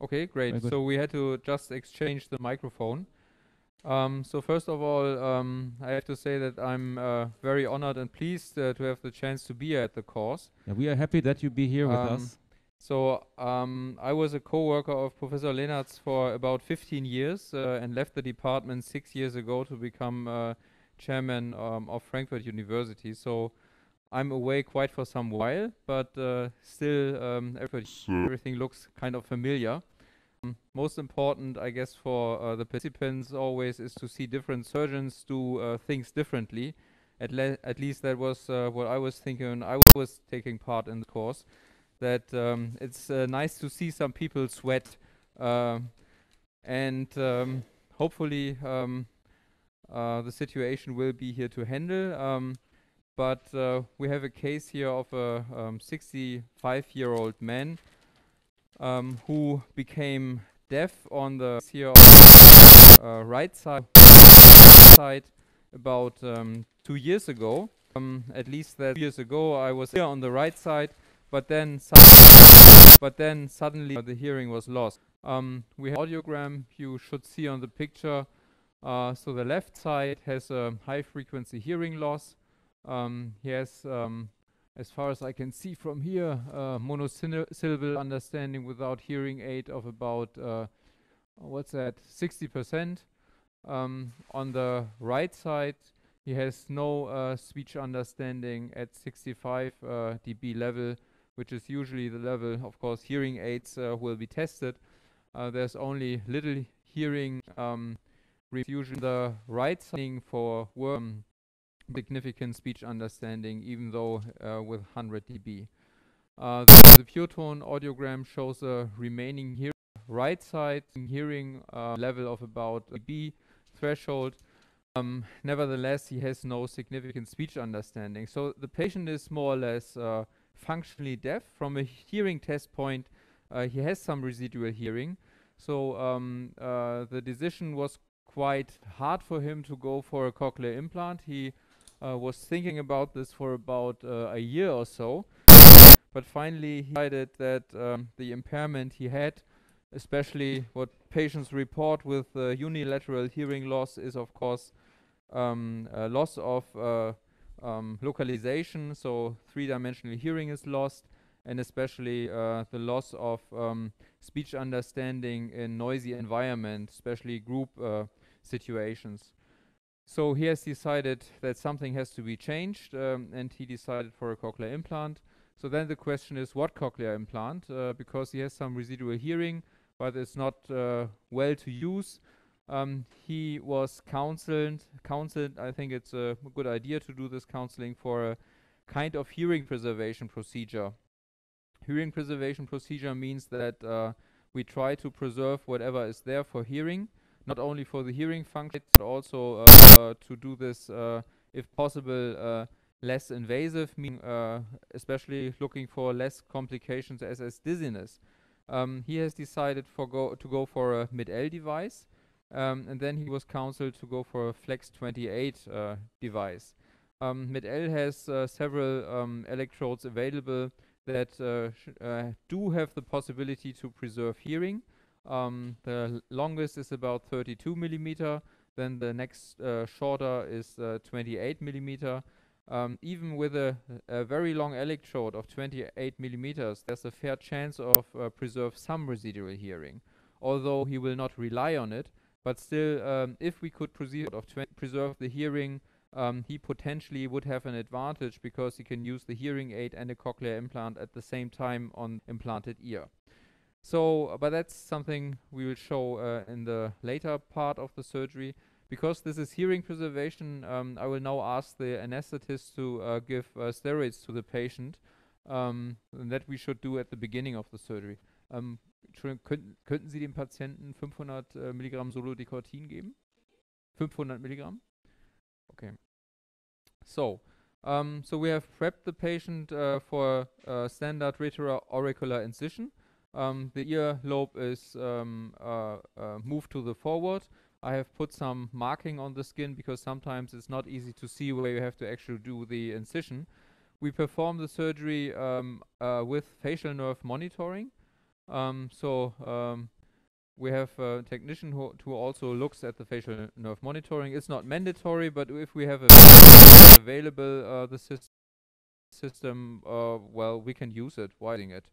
Okay, great. Very good. So we had to just exchange the microphone. So first of all, I have to say that I'm very honored and pleased to have the chance to be at the course. Yeah, we are happy that you be here with us. So I was a co-worker of Professor Lehnertz for about 15 years and left the department 6 years ago to become chairman of Frankfurt University. So I'm away quite for some while, but still everything looks kind of familiar. Most important, I guess, for the participants always is to see different surgeons do things differently. At least that was what I was thinking when I was taking part in the course. That it's nice to see some people sweat, and hopefully the situation will be here to handle. But we have a case here of a 65-year-old man who became deaf on the right side about 2 years ago. At least that 2 years ago I was here on the right side, but then suddenly the hearing was lost. We have audiogram you should see on the picture. So the left side has a high frequency hearing loss. He has, as far as I can see from here, monosyllable understanding without hearing aid of about, what's that, 60%. On the right side, he has no speech understanding at 65 dB level, which is usually the level, of course, hearing aids will be tested. There's only little hearing, usually the right side for significant speech understanding, even though with 100 dB. The pure tone audiogram shows a remaining hearing right side hearing level of about dB threshold. Nevertheless, he has no significant speech understanding. So the patient is more or less functionally deaf. From a hearing test point, he has some residual hearing. So the decision was quite hard for him to go for a cochlear implant. He was thinking about this for about a year or so, but finally he decided that the impairment he had, especially what patients report with unilateral hearing loss, is of course a loss of localization, so three-dimensional hearing is lost, and especially the loss of speech understanding in noisy environment, especially group situations. So he has decided that something has to be changed, and he decided for a cochlear implant. So then the question is, what cochlear implant? Because he has some residual hearing, but it's not well to use. He was counseled. I think it's a good idea to do this counseling for a kind of hearing preservation procedure. Hearing preservation procedure means that we try to preserve whatever is there for hearing, not only for the hearing function, but also to do this, if possible, less invasive, meaning especially looking for less complications as dizziness. He has decided to go for a Mid-L device, and then he was counseled to go for a Flex 28 device. Mid-L has several electrodes available that do have the possibility to preserve hearing. The longest is about 32 millimeter. Then the next shorter is 28 millimeter. Even with a very long electrode of 28 millimeters, there's a fair chance of preserve some residual hearing, although he will not rely on it. But still, if we could preserve the hearing, he potentially would have an advantage because he can use the hearing aid and a cochlear implant at the same time on implanted ear. So, but that's something we will show in the later part of the surgery. Because this is hearing preservation, I will now ask the anesthetist to give steroids to the patient. And that we should do at the beginning of the surgery. Könnten Sie dem Patienten 500 Milligramm Solo-Decortin geben? 500 Milligramm? Okay. So we have prepped the patient for standard retroauricular incision. The ear lobe is moved to the forward. I have put some marking on the skin because sometimes it's not easy to see where you have to actually do the incision. We perform the surgery with facial nerve monitoring. we have a technician who also looks at the facial nerve monitoring. It's not mandatory, but if we have available the system, well, we can use it, widening it.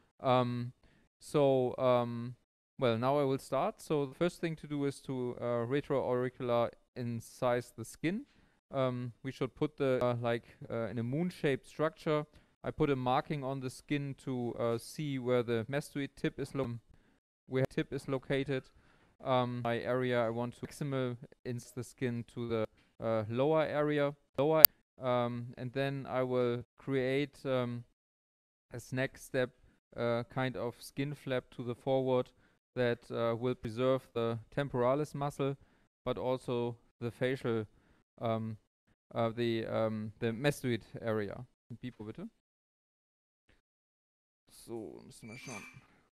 Well, now I will start. So the first thing to do is to retroauricular incise the skin. We should put the in a moon-shaped structure. I put a marking on the skin to see where the mastoid tip is located. My area I want to maximal ins the skin to the lower area, and then I will create as next step kind of skin flap to the forward that will preserve the temporalis muscle, but also the facial, the mastoid area. Bipo bitte. So, müssen wir schauen.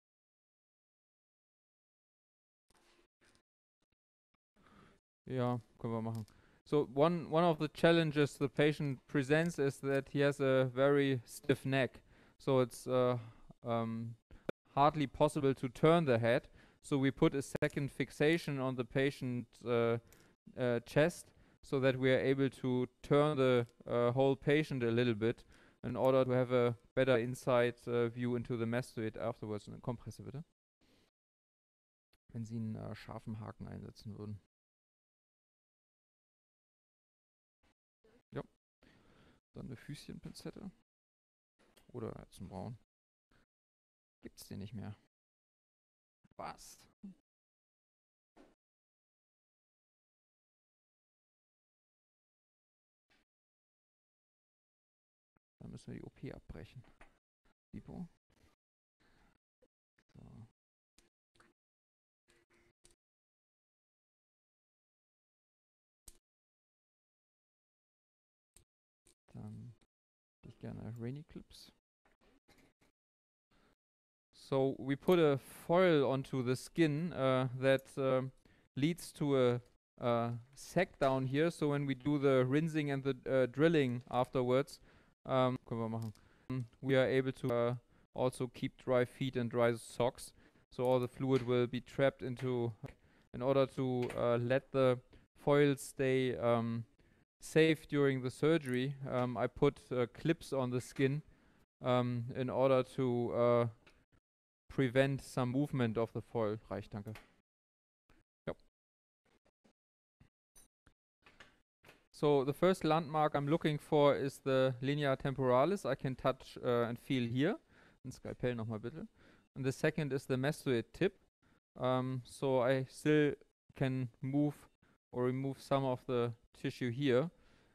Ja, können wir machen. So one of the challenges the patient presents is that he has a very stiff neck. So it's hardly possible to turn the head. So we put a second fixation on the patient's chest so that we are able to turn the whole patient a little bit in order to have a better inside view into the mastoid afterwards. Eine Kompresse bitte. Wenn Sie einen scharfen Haken einsetzen würden. Ja. Dann eine Füßchenpinzette. Oder jetzt ein Braun. Gibt's den nicht mehr. Was? Dann müssen wir die OP abbrechen. Bipo. So. Dann hätte ich gerne Rainy Clips. So we put a foil onto the skin that leads to a sac down here. So when we do the rinsing and the drilling afterwards, können wir machen. We are able to also keep dry feet and dry socks. So all the fluid will be trapped into, in order to let the foil stay safe during the surgery. I put clips on the skin in order to prevent some movement of the foil. Reicht, danke. Yep. So the first landmark I'm looking for is the linea temporalis. I can touch and feel here. Ein Skalpell nochmal bitte. And the second is the mastoid tip. So I still can move or remove some of the tissue here.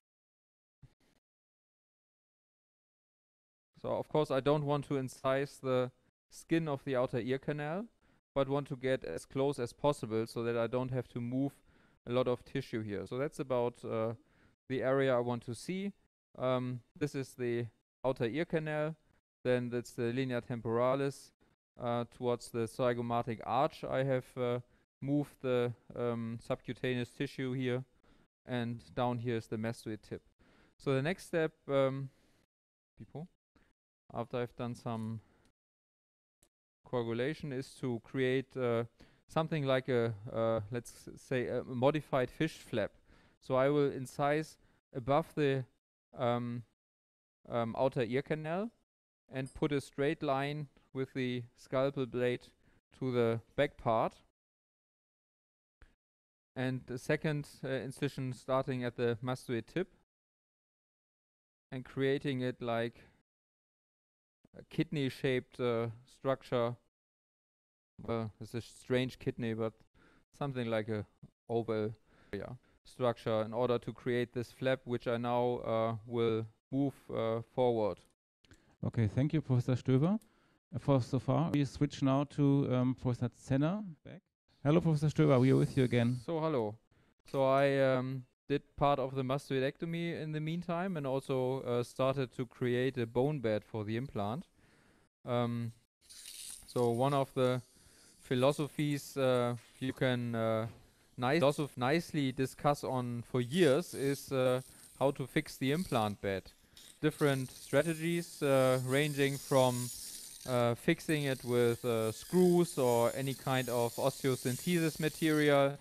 So of course I don't want to incise the skin of the outer ear canal, but want to get as close as possible so that I don't have to move a lot of tissue here. So that's about the area I want to see. This is the outer ear canal. Then that's the linea temporalis. Towards the zygomatic arch I have moved the subcutaneous tissue here, and down here is the mastoid tip. So the next step, people, after I've done some coagulation, is to create something like a, let's say, a modified fish flap. So I will incise above the outer ear canal and put a straight line with the scalpel blade to the back part. And the second incision starting at the mastoid tip and creating it like a kidney-shaped structure. Well, it's a strange kidney, but something like a oval structure in order to create this flap, which I now will move forward. Okay, thank you, Professor Stöver. For so far, we switch now to Professor Zenner. Back. Hello, Professor Stöver, we are with you again. So, hello. So I did part of the mastoidectomy in the meantime, and also started to create a bone bed for the implant. So one of the philosophies you can nicely discuss on for years is how to fix the implant bed. Different strategies ranging from fixing it with screws or any kind of osteosynthesis material,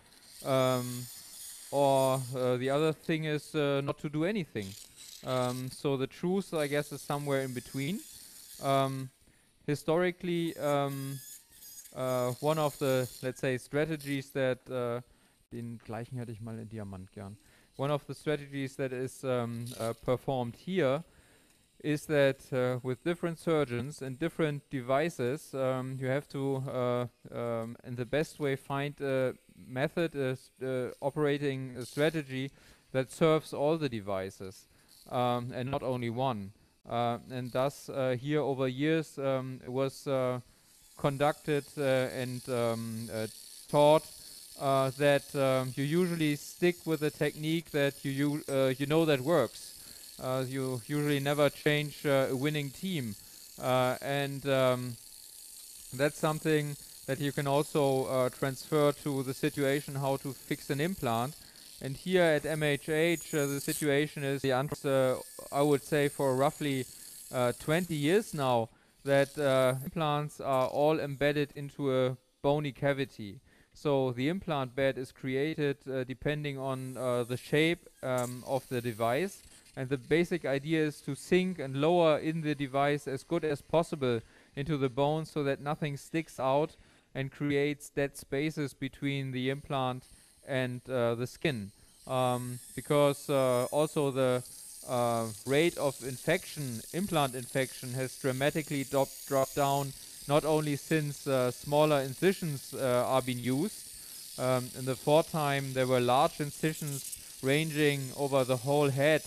or the other thing is not to do anything. So the truth, I guess, is somewhere in between. Historically, one of the, let's say, strategies that den gleichen hätte ich mal in Diamant gern. One of the strategies that is performed here is that with different surgeons and different devices, you have to, in the best way, find a method, operating a strategy that serves all the devices and not only one. And thus, here over years, it was conducted and taught that you usually stick with a technique that you know that works. You usually never change a winning team, and that's something that you can also transfer to the situation how to fix an implant. And here at MHH, the situation is I would say for roughly 20 years now that implants are all embedded into a bony cavity. So the implant bed is created depending on the shape of the device, and the basic idea is to sink and lower in the device as good as possible into the bone so that nothing sticks out and creates dead spaces between the implant and the skin. Because also the rate of infection, implant infection, has dramatically dropped down, not only since smaller incisions are being used. In the foretime there were large incisions ranging over the whole head,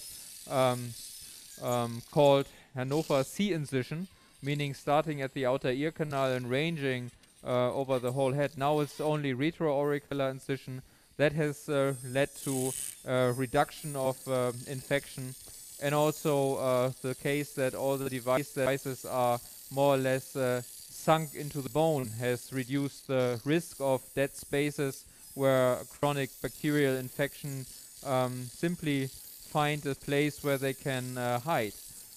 called Hannover C incision, meaning starting at the outer ear canal and ranging over the whole head. Now it's only retroauricular incision. That has led to reduction of infection, and also the case that all the devices are more or less sunk into the bone has reduced the risk of dead spaces where chronic bacterial infection simply find a place where they can hide.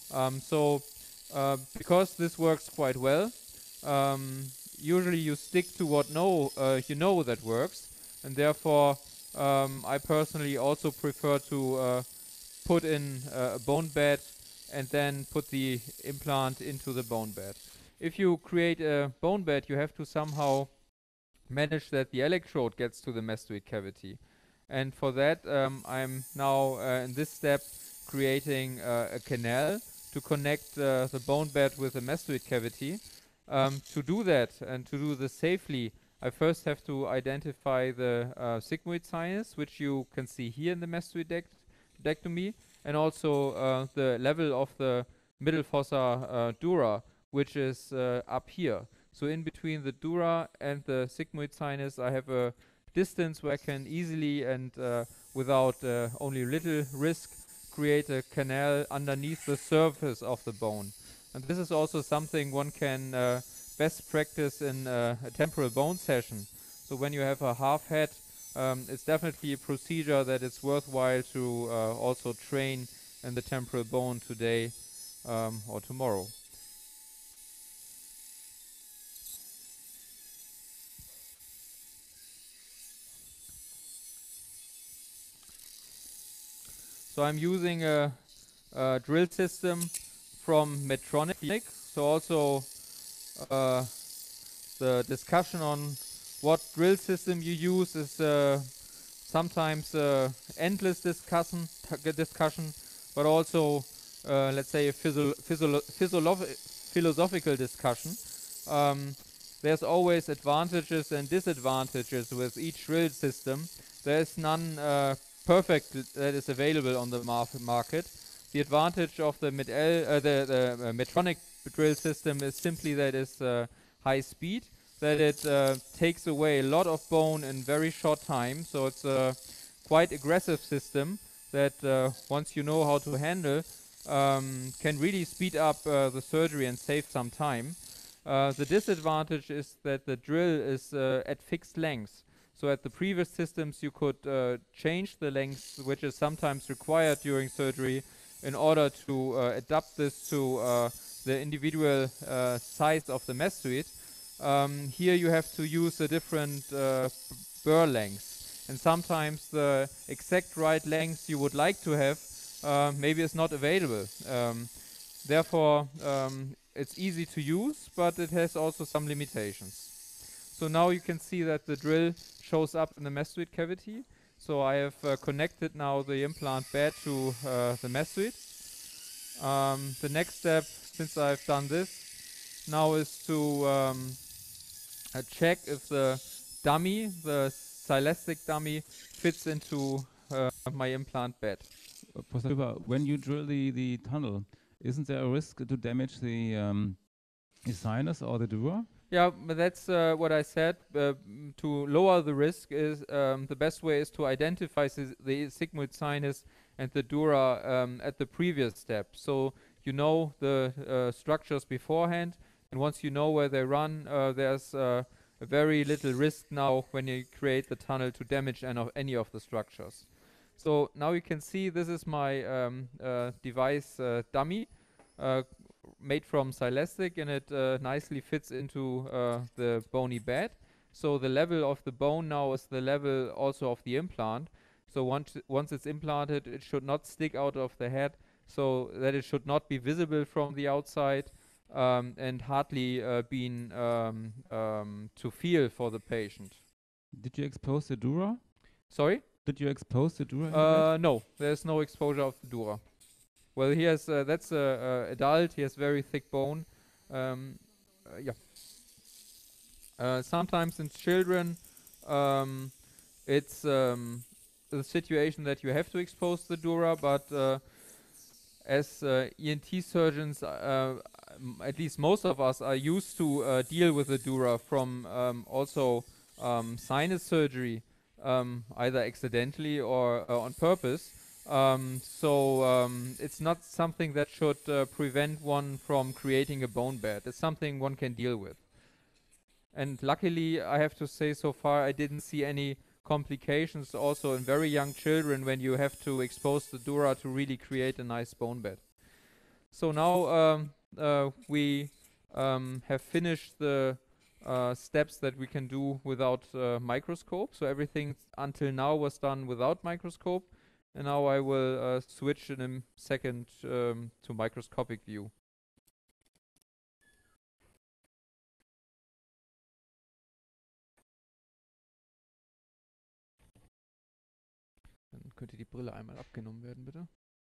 Because this works quite well, usually you stick to what you know that works, and therefore I personally also prefer to put in a bone bed and then put the implant into the bone bed. If you create a bone bed, you have to somehow manage that the electrode gets to the mastoid cavity. And for that, I'm now in this step creating a canal to connect the bone bed with the mastoid cavity. To do that and to do this safely, I first have to identify the sigmoid sinus, which you can see here in the mastoidectomy, and also the level of the middle fossa dura, which is up here. So in between the dura and the sigmoid sinus, I have a distance where I can easily and without only little risk create a canal underneath the surface of the bone. And this is also something one can best practice in a temporal bone session. So when you have a half head, it's definitely a procedure that it's worthwhile to also train in the temporal bone today or tomorrow. So I'm using a drill system from Medtronic. So also the discussion on what drill system you use is sometimes endless discussion, but also let's say a philosophical discussion. There's always advantages and disadvantages with each drill system. There's none perfect that is available on the market. The advantage of the Medtronic drill system is simply that it's high speed, that it takes away a lot of bone in very short time. So it's a quite aggressive system that once you know how to handle, can really speed up the surgery and save some time. The disadvantage is that the drill is at fixed lengths. So at the previous systems you could change the length, which is sometimes required during surgery, in order to adapt this to the individual size of the mesoid, here you have to use a different burr length. And sometimes the exact right length you would like to have maybe is not available. Therefore, it's easy to use, but it has also some limitations. So now you can see that the drill shows up in the mesoid cavity. So I have connected now the implant bed to the mesoid. The next step, since I've done this, now is to check if the dummy, the silastic dummy, fits into my implant bed. Professor Stöber, when you drill the tunnel, isn't there a risk to damage the sinus or the dura? Yeah, but that's what I said. To lower the risk is the best way is to identify the sigmoid sinus and the dura at the previous step. So you know the structures beforehand, and once you know where they run, there's a very little risk now when you create the tunnel to damage any of the structures. So now you can see this is my device dummy. Made from silastic, and it nicely fits into the bony bed. So the level of the bone now is the level also of the implant. So once it's implanted, it should not stick out of the head, so that it should not be visible from the outside, and hardly been to feel for the patient. Did you expose the dura? Sorry? Did you expose the dura? No, there's no exposure of the dura. Well, he has, that's adult, he has very thick bone. Yeah. Sometimes in children, it's the situation that you have to expose the dura, but as ENT surgeons, at least most of us are used to deal with the dura from also sinus surgery, either accidentally or on purpose. It's not something that should prevent one from creating a bone bed. It's something one can deal with. And luckily, I have to say, so far I didn't see any complications also in very young children when you have to expose the dura to really create a nice bone bed. So now we have finished the steps that we can do without microscope. So everything until now was done without microscope. And now I will switch in a second to microscopic view. Dann könnte die Brille einmal abgenommen werden, bitte.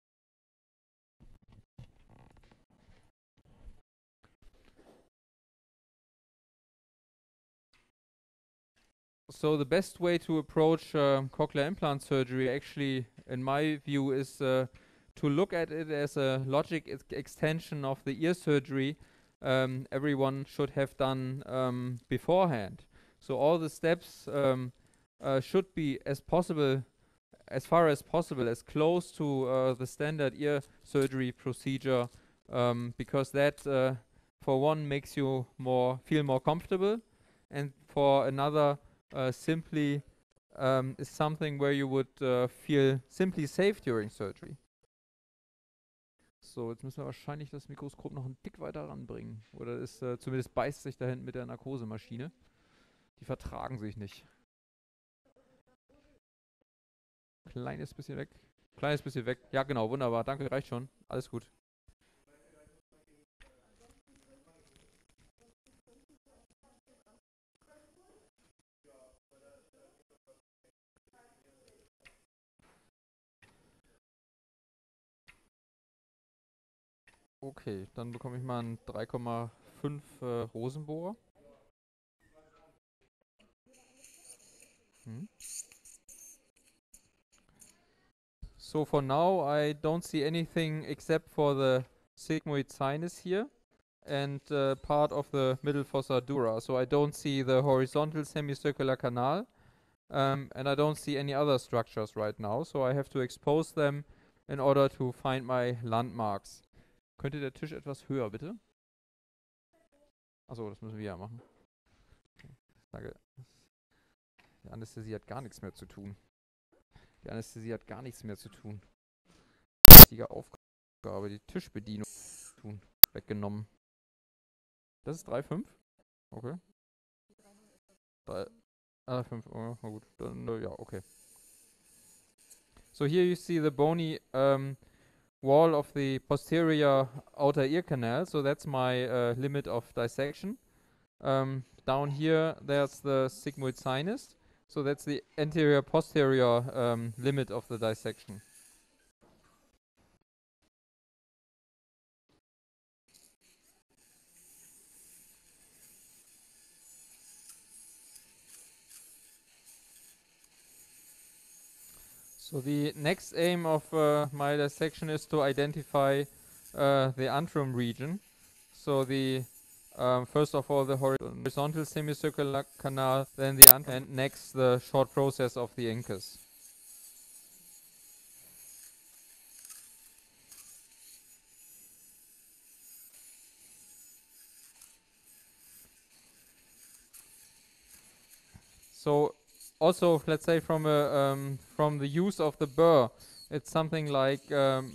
So the best way to approach cochlear implant surgery, actually, in my view, is to look at it as a logic extension of the ear surgery everyone should have done beforehand. So all the steps should be as far as possible, as close to the standard ear surgery procedure, because that, for one, makes you feel more comfortable, and for another, simply is something where you would feel simply safe during surgery. So, jetzt müssen wir wahrscheinlich das Mikroskop noch einen Tick weiter ranbringen. Oder ist zumindest beißt sich da hinten mit der Narkosemaschine. Die vertragen sich nicht. Kleines bisschen weg. Kleines bisschen weg. Ja, genau, wunderbar. Danke, reicht schon. Alles gut. Okay, dann bekomme ich mal einen 3,5 Rosenbohrer. So for now, I don't see anything except for the sigmoid sinus here and part of the middle fossa dura. So I don't see the horizontal semicircular canal, and I don't see any other structures right now. So I have to expose them in order to find my landmarks. Könnte der Tisch etwas höher, bitte? Achso, das müssen wir ja machen. Okay. Danke. Die Anästhesie hat gar nichts mehr zu tun. Die Anästhesie hat gar nichts mehr zu tun. Wichtiger Aufgabe. Aufgabe, die Tischbedienung tun. Weggenommen. Das ist 3,5? Okay. 3,5, oh, na gut. Dann, ja, okay. So here you see the bony wall of the posterior outer ear canal. So that's my limit of dissection. Down here, there's the sigmoid sinus. So that's the anterior-posterior limit of the dissection. So the next aim of my dissection is to identify the antrum region. So the first of all the horizontal semicircular canal, then the antrum, and next the short process of the incus. So also, let's say from the use of the burr, it's something like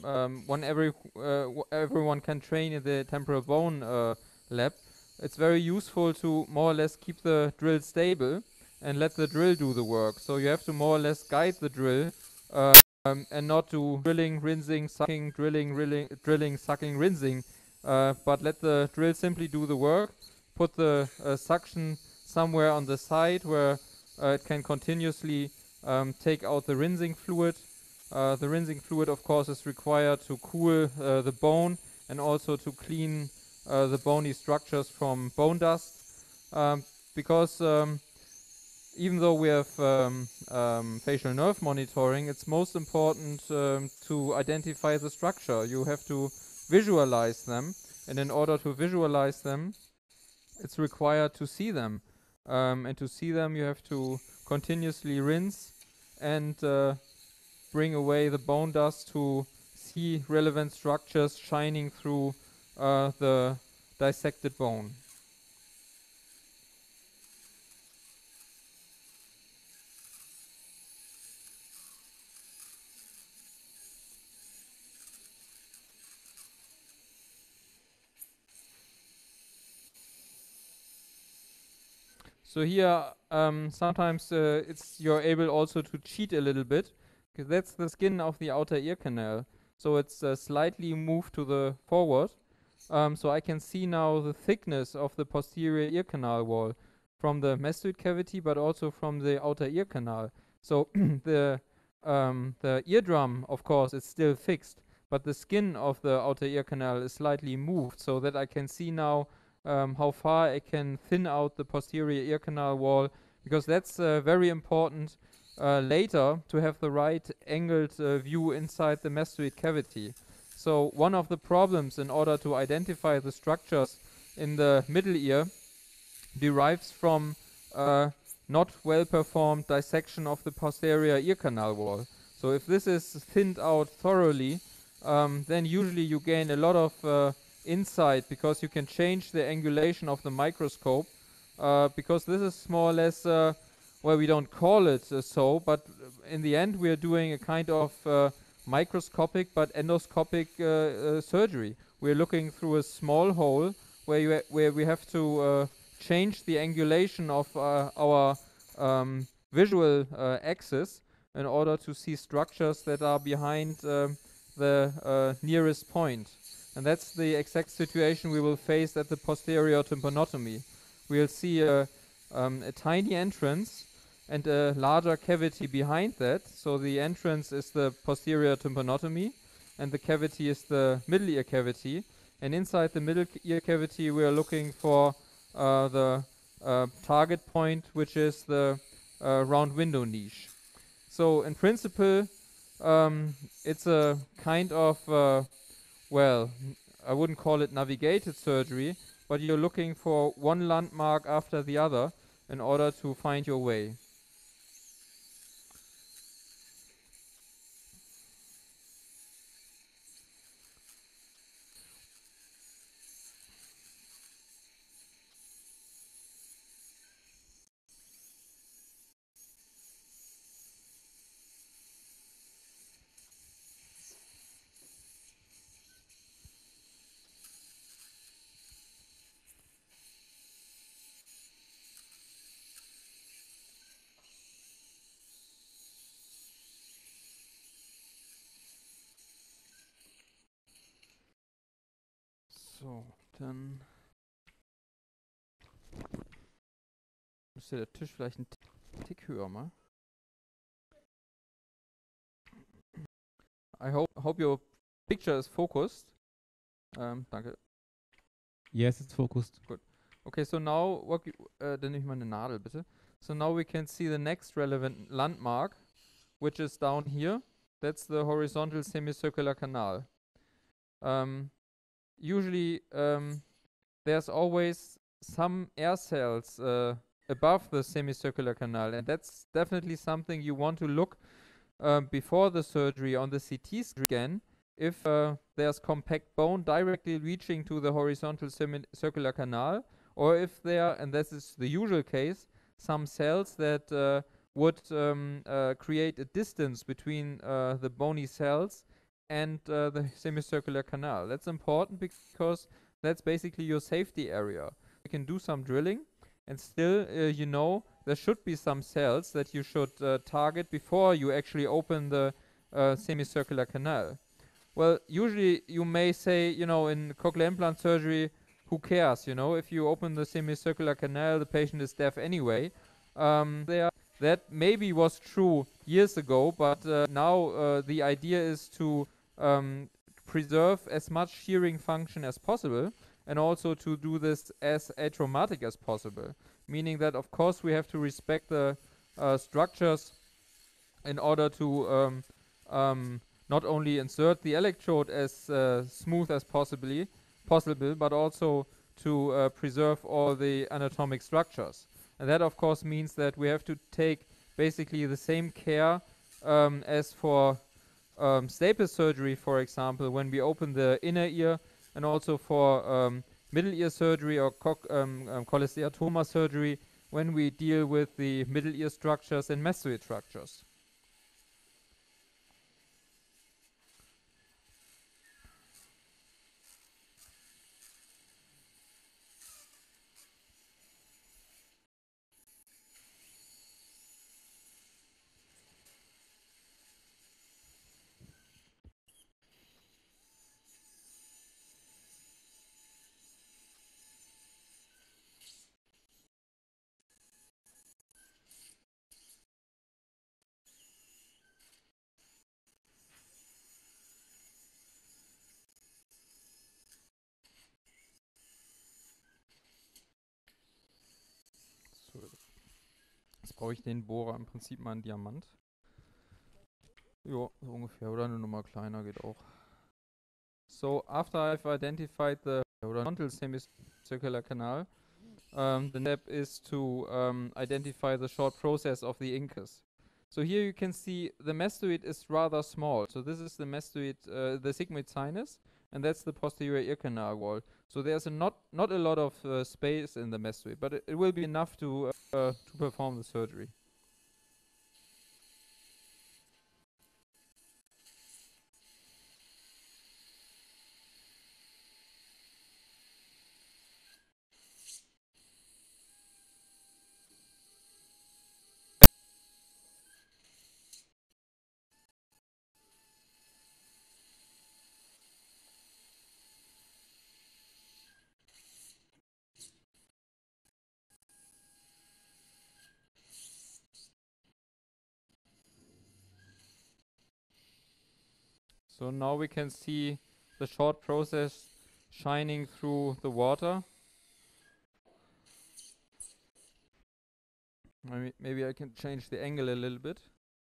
everyone can train in the temporal bone lab. It's very useful to more or less keep the drill stable and let the drill do the work. So you have to more or less guide the drill and not do drilling, rinsing, sucking, drilling, sucking, rinsing, but let the drill simply do the work. Put the suction somewhere on the side where it can continuously take out the rinsing fluid. The rinsing fluid, of course, is required to cool the bone and also to clean the bony structures from bone dust. Because even though we have facial nerve monitoring, it's most important to identify the structure. You have to visualize them, and in order to visualize them, it's required to see them. And to see them, you have to continuously rinse and bring away the bone dust to see relevant structures shining through the dissected bone. So here, sometimes you're able also to cheat a little bit, because that's the skin of the outer ear canal. So it's slightly moved to the forward. So I can see now the thickness of the posterior ear canal wall from the mastoid cavity, but also from the outer ear canal. So the eardrum, of course, is still fixed, but the skin of the outer ear canal is slightly moved, so that I can see now how far I can thin out the posterior ear canal wall, because that's very important later to have the right angled view inside the mastoid cavity. So one of the problems in order to identify the structures in the middle ear derives from not well performed dissection of the posterior ear canal wall. So if this is thinned out thoroughly, then usually you gain a lot of insight, because you can change the angulation of the microscope, because this is more or less, well, we don't call it so, but in the end we are doing a kind of microscopic but endoscopic surgery. We're looking through a small hole where we have to change the angulation of our visual axis in order to see structures that are behind the nearest point. And that's the exact situation we will face at the posterior tympanotomy. We'll see a tiny entrance and a larger cavity behind that. So the entrance is the posterior tympanotomy, and the cavity is the middle ear cavity. And inside the middle ear cavity, we are looking for the target point, which is the round window niche. So in principle, it's a kind of, well, I wouldn't call it navigated surgery, but you're looking for one landmark after the other in order to find your way. So, dann müsste der Tisch vielleicht einen Tick höher mal. I hope your picture is focused. Danke. Yes, it's focused. Good. Okay, so now dann nehme ich mal eine Nadel bitte. So now we can see the next relevant landmark, which is down here. That's the horizontal semicircular canal. Usually there's always some air cells above the semicircular canal, and that's definitely something you want to look before the surgery on the CT scan if there's compact bone directly reaching to the horizontal semicircular canal, or if there, and this is the usual case, some cells that would create a distance between the bony cells and the semicircular canal. That's important because that's basically your safety area. You can do some drilling, and still, you know, there should be some cells that you should target before you actually open the semicircular canal. Well, usually you may say, you know, in cochlear implant surgery, who cares, you know, if you open the semicircular canal, the patient is deaf anyway. That maybe was true years ago, but now the idea is to preserve as much hearing function as possible, and also to do this as atraumatic as possible. Meaning that, of course, we have to respect the structures in order to not only insert the electrode as smooth as possible, but also to preserve all the anatomic structures. And that, of course, means that we have to take basically the same care as for staple surgery, for example, when we open the inner ear, and also for middle ear surgery or cholesteatoma surgery when we deal with the middle ear structures and mastoid structures. So, jetzt brauche ich den Bohrer im Prinzip mal einen Diamant. Jo, so ungefähr. Oder eine Nummer kleiner geht auch. So, after I've identified the horizontal semicircular canal, the next step is to identify the short process of the incus. So here you can see the mastoid is rather small. So this is the mastoid, the sigmoid sinus, and that's the posterior ear canal wall. So there's not a lot of space in the mastoid, but it will be enough to perform the surgery. So now we can see the short process shining through the water. Maybe I can change the angle a little bit.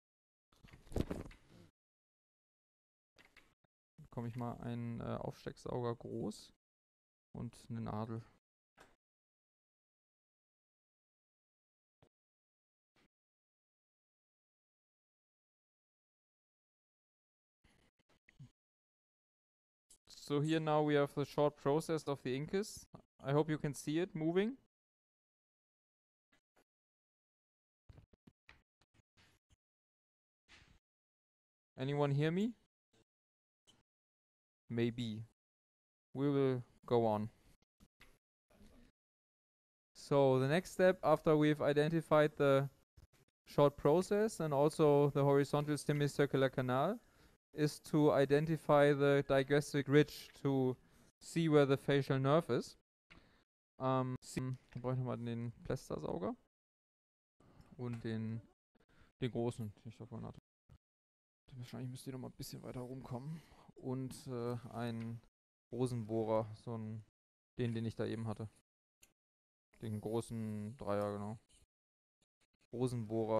Bekomme ich mal einen Aufstecksauger groß und eine Nadel. So here now we have the short process of the incus. I hope you can see it moving. Anyone hear me? Maybe. We will go on. So the next step, after we've identified the short process and also the horizontal semicircular canal, is to identify the digastric ridge to see where the facial nerve is. Dann brauche ich nochmal den Plästersauger und den großen, den ich davon hatte. Wahrscheinlich müsst ihr noch mal ein bisschen weiter rumkommen. Und einen Rosenbohrer, den ich da eben hatte. Den großen Dreier, genau. Rosenbohrer,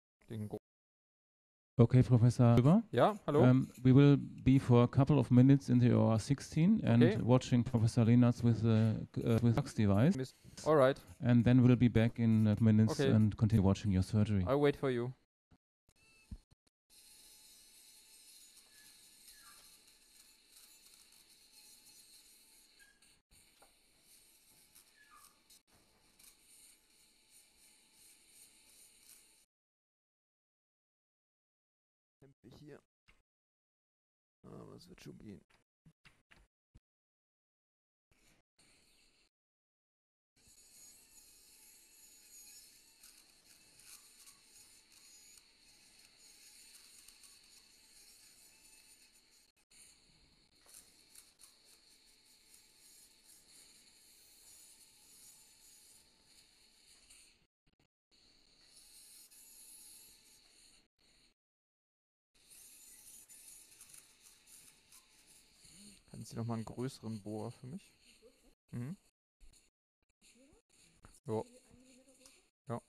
Okay, Professor Stöber. Ja, hallo. We will be for a couple of minutes in the OR 16 and Okay. watching Professor Leenertz with the Lux device. All right. And then we'll be back in minutes Okay. and continue watching your surgery. I'll wait for you. Hier. Aber es wird schon gehen. Haben Sie noch mal einen größeren Bohrer für mich? Mhm. Jo. Ja.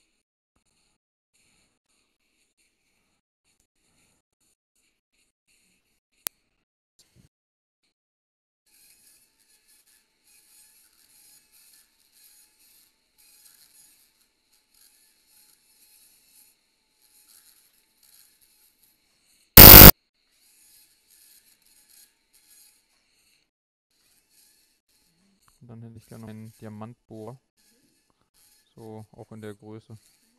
Und dann hätte ich gerne noch einen Diamantbohrer. So, auch in der Größe.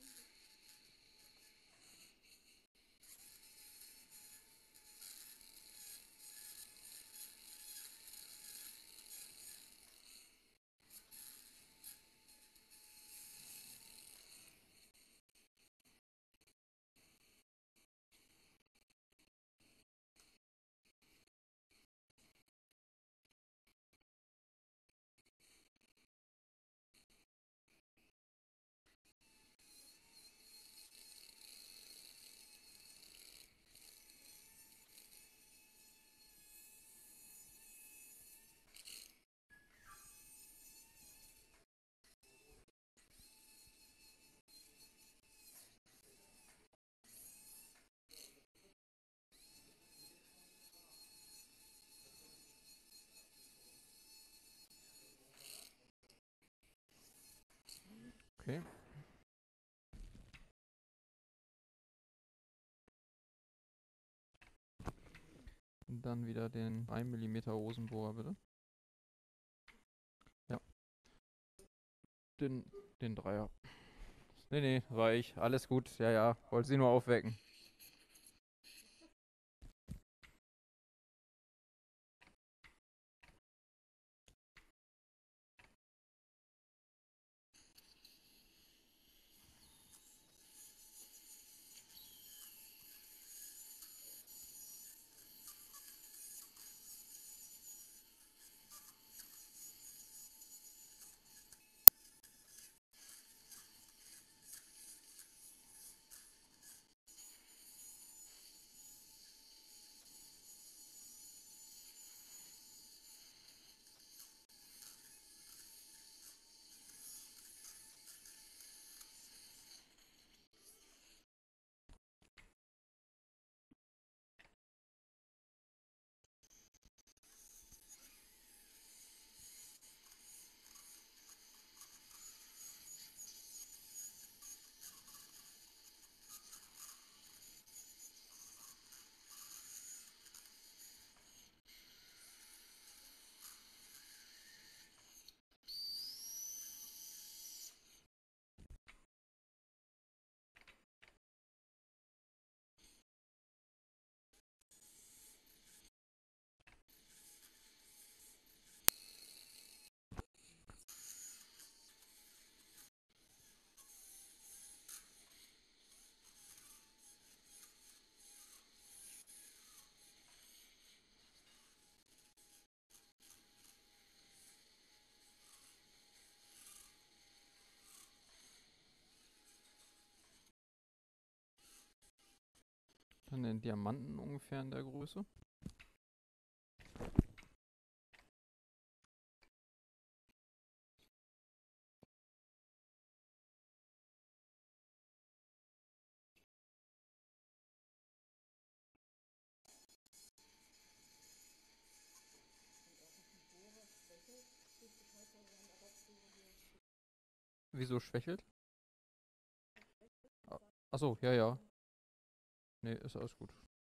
Okay. Und dann wieder den 3 mm Rosenbohrer, bitte. Ja. Den Dreier. Nee, war ich. Alles gut. Ja. Wollte Sie nur aufwecken. an den Diamanten ungefähr in der Größe. Wieso schwächelt? Achso, ja, ja. Nee, ist alles gut.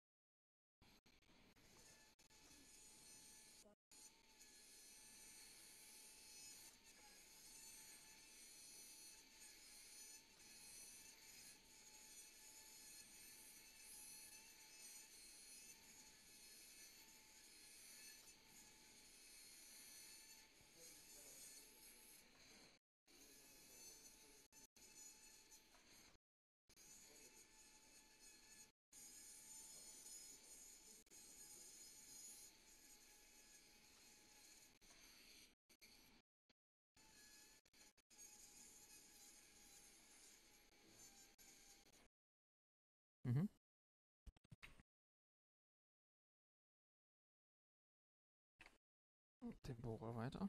Mhm. Den Bohrer weiter.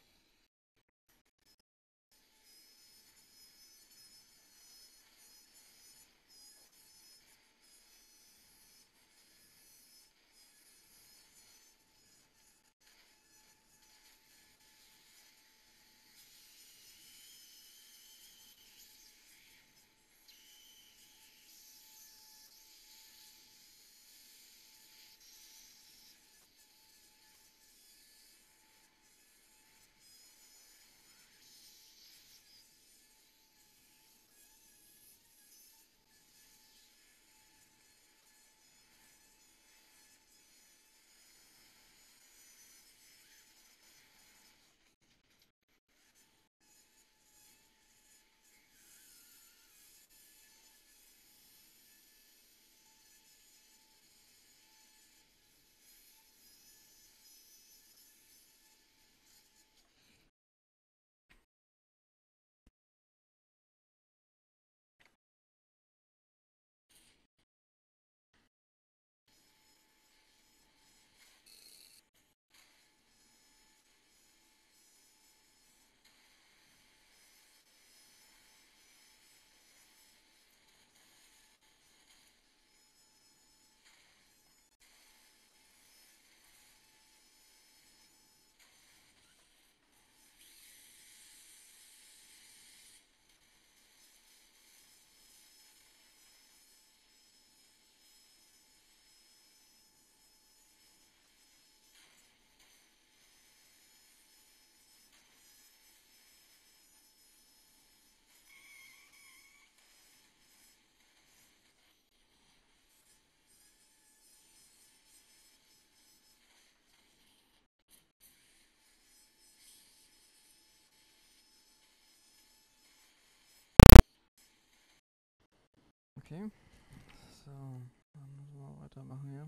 Okay. So, dann müssen wir weitermachen hier.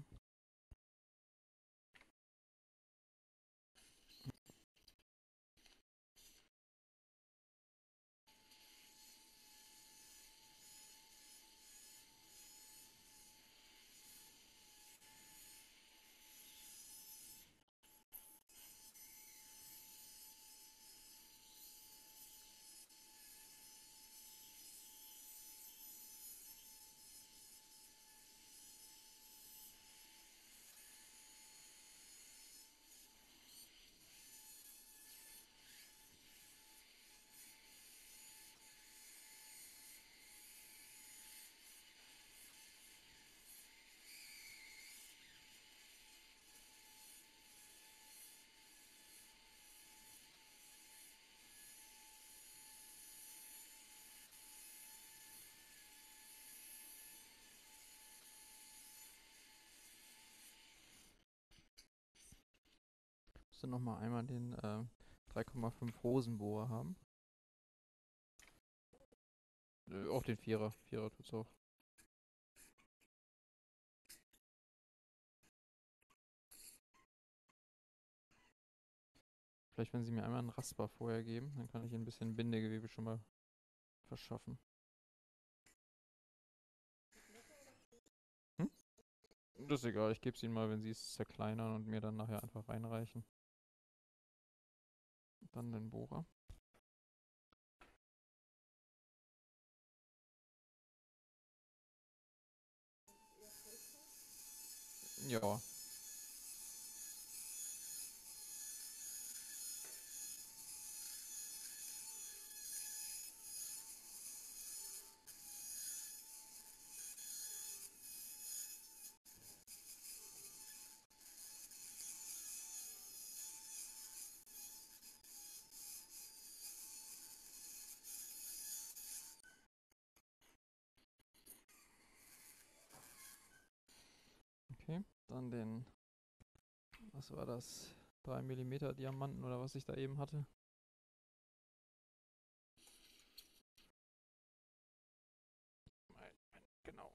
Müsste nochmal einmal den 3,5 Rosenbohrer haben. Auch den Vierer. Vierer tut's auch. Vielleicht, wenn Sie mir einmal einen Rasper vorher geben, dann kann ich Ihnen ein bisschen Bindegewebe schon mal verschaffen. Hm? Das ist egal, ich gebe es Ihnen mal, wenn Sie es zerkleinern und mir dann nachher einfach reinreichen. Dann den Bohrer. Ja. Okay, dann den, was war das? 3 mm Diamanten oder was ich da eben hatte. Genau.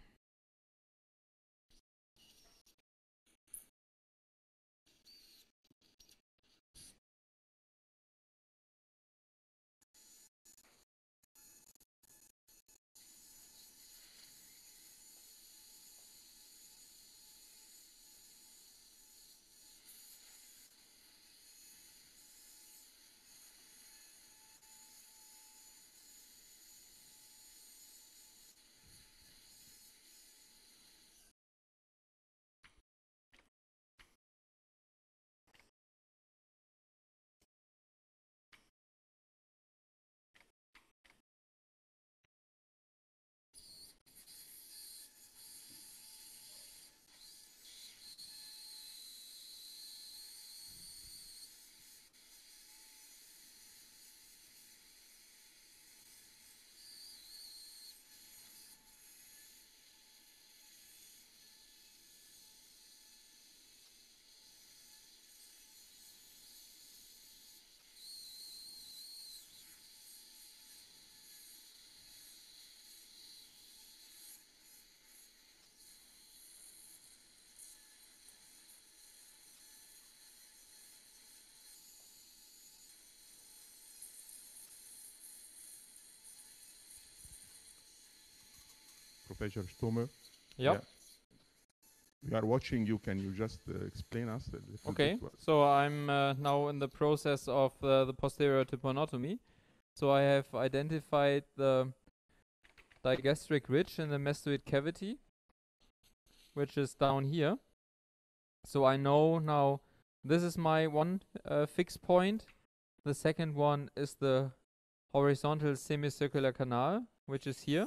Professor Stomer. Ja. Yeah. We are watching you. Can you just explain us a little Okay, bit? so I'm now in the process of the posterior tympanotomy. So I have identified the digastric ridge in the mastoid cavity, which is down here. So I know now this is my one fixed point. The second one is the horizontal semicircular canal, which is here.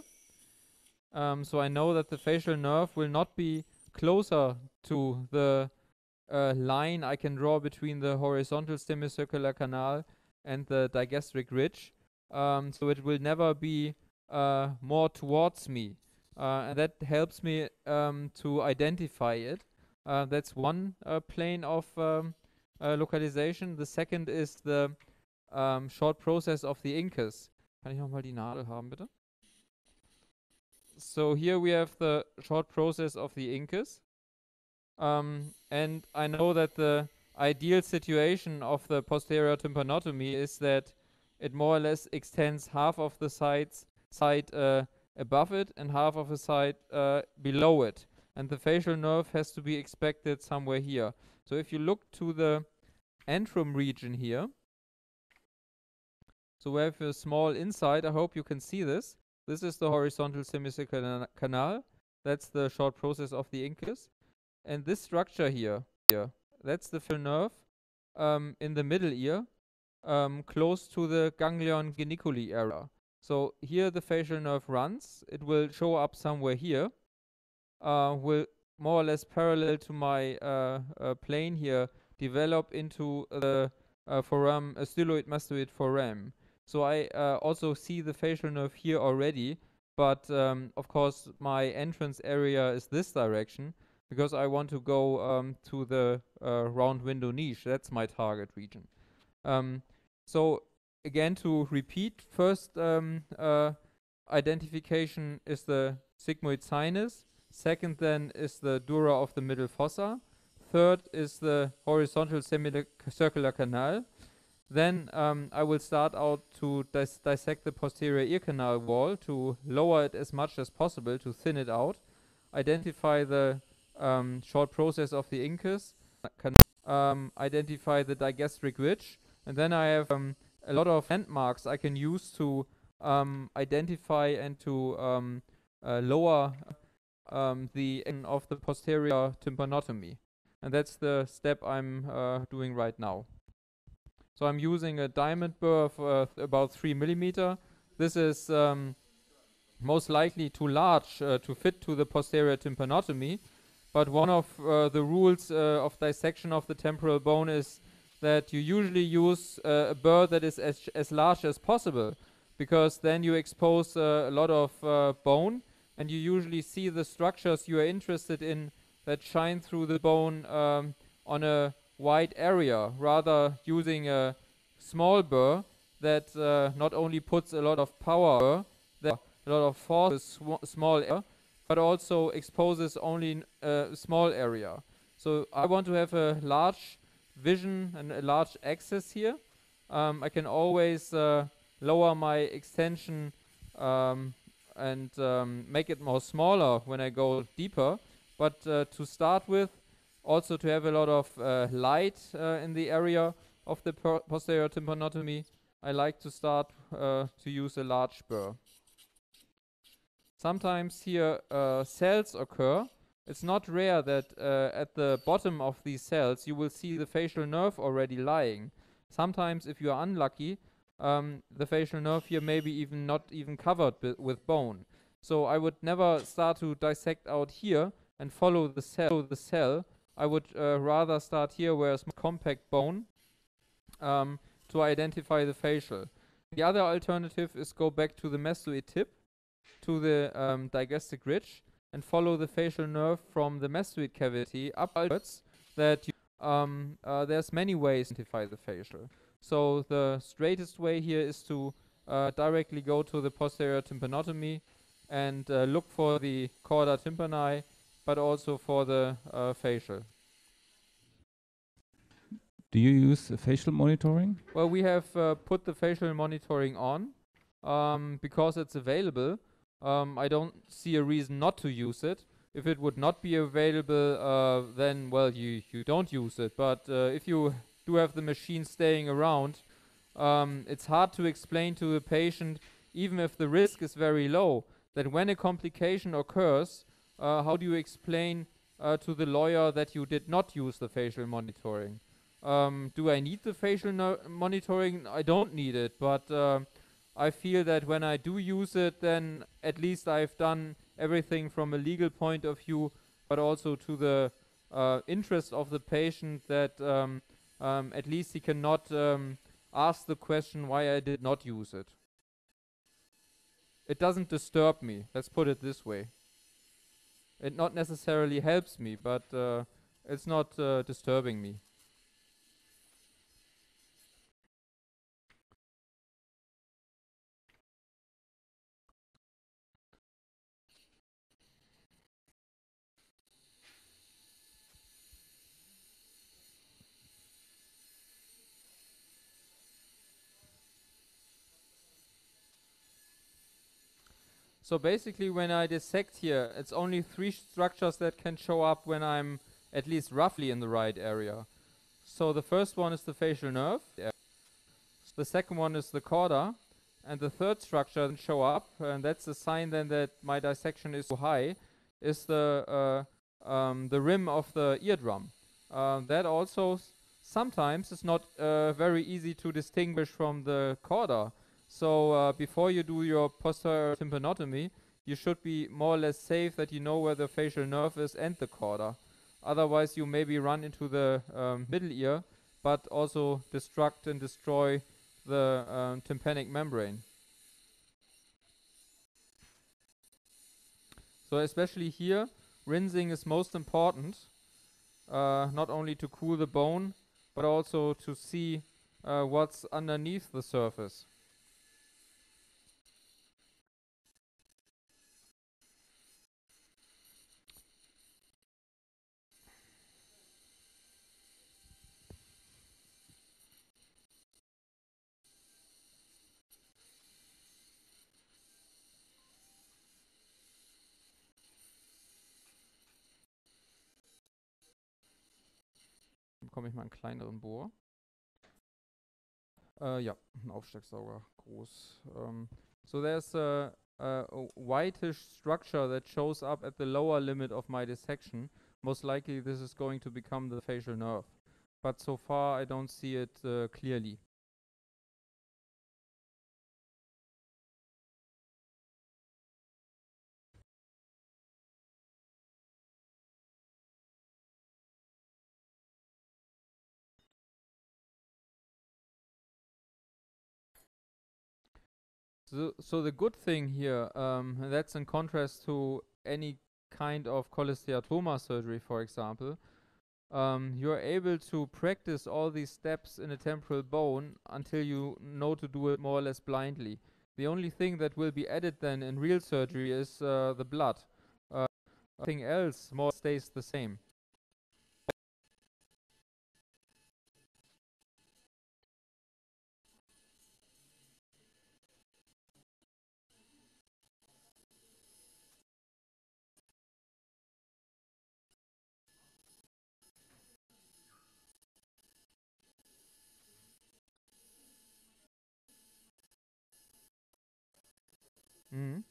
So I know that the facial nerve will not be closer to the line I can draw between the horizontal semicircular canal and the digastric ridge. So it will never be more towards me. And that helps me to identify it. That's one plane of localization. The second is the short process of the incus. Kann ich nochmal die Nadel haben, bitte? So here we have the short process of the incus. And I know that the ideal situation of the posterior tympanotomy is that it more or less extends half of the side above it and half of the side below it. And the facial nerve has to be expected somewhere here. So if you look to the antrum region here, so we have a small insight. I hope you can see this. This is the horizontal semicircular canal. That's the short process of the incus. And this structure here, that's the facial nerve in the middle ear, close to the ganglion geniculi area. So here the facial nerve runs. It will show up somewhere here. Will more or less parallel to my plane here develop into the foramen, styloid mastoid foramen. So I also see the facial nerve here already, but of course my entrance area is this direction because I want to go to the round window niche. That's my target region. So again, to repeat, first identification is the sigmoid sinus. Second then is the dura of the middle fossa. Third is the horizontal semicircular canal. Then I will start out to dissect the posterior ear canal wall to lower it as much as possible, to thin it out. Identify the short process of the incus, can identify the digastric ridge, and then I have a lot of landmarks I can use to identify and to lower the end of the posterior tympanotomy. And that's the step I'm doing right now. So I'm using a diamond burr of about 3 millimeter. This is most likely too large to fit to the posterior tympanotomy, but one of the rules of dissection of the temporal bone is that you usually use a burr that is as large as possible, because then you expose a lot of bone, and you usually see the structures you are interested in that shine through the bone on a wide area, rather using a small burr that not only puts a lot of power, that a lot of force small area, but also exposes only a small area. So I want to have a large vision and a large access here. I can always lower my extension and make it more smaller when I go deeper. But to start with, also to have a lot of light in the area of the posterior tympanotomy, I like to start to use a large burr. Sometimes here cells occur. It's not rare that at the bottom of these cells you will see the facial nerve already lying. Sometimes, if you are unlucky, the facial nerve here may be even not even covered with bone. So I would never start to dissect out here and follow the cell. I would rather start here where it's more compact bone to identify the facial. The other alternative is go back to the mastoid tip, to the digastric ridge, and follow the facial nerve from the mastoid cavity upwards. That there's many ways to identify the facial. So the straightest way here is to directly go to the posterior tympanotomy and look for the chorda tympani, but also for the facial. Do you use facial monitoring? Well, we have put the facial monitoring on because it's available. I don't see a reason not to use it. If it would not be available, then, well, you don't use it. But if you do have the machine staying around, it's hard to explain to the patient, even if the risk is very low, that when a complication occurs, how do you explain to the lawyer that you did not use the facial monitoring? Do I need the facial monitoring? I don't need it, but I feel that when I do use it, then at least I've done everything from a legal point of view, but also to the interest of the patient, that at least he cannot ask the question why I did not use it. It doesn't disturb me, let's put it this way. It not necessarily helps me, but it's not disturbing me. So basically, when I dissect here, it's only 3 structures that can show up when I'm at least roughly in the right area. So the first one is the facial nerve. The second one is the chorda. And the third structure that show up, and that's a sign then that my dissection is too high, is the rim of the eardrum. That also sometimes is not very easy to distinguish from the chorda. So before you do your posterior tympanotomy, you should be more or less safe that you know where the facial nerve is and the chorda. Otherwise, you maybe run into the middle ear, but also destruct and destroy the tympanic membrane. So especially here, rinsing is most important, not only to cool the bone, but also to see what's underneath the surface. bekomme ich mal einen kleineren Bohr. Ja, ein Aufstecksauger, groß. So there's a whitish structure that shows up at the lower limit of my dissection. Most likely this is going to become the facial nerve. But so far I don't see it clearly. So the good thing here, that's in contrast to any kind of cholesteatoma surgery, for example, you're able to practice all these steps in a temporal bone until you know to do it more or less blindly. The only thing that will be added then in real surgery is the blood. Everything else more stays the same. Mhm.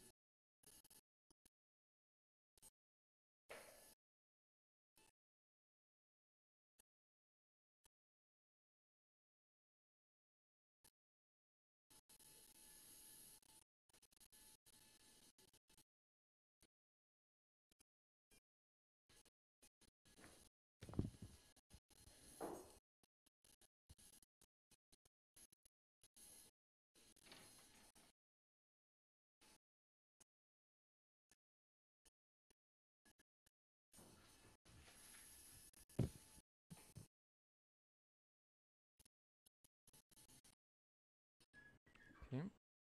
Okay.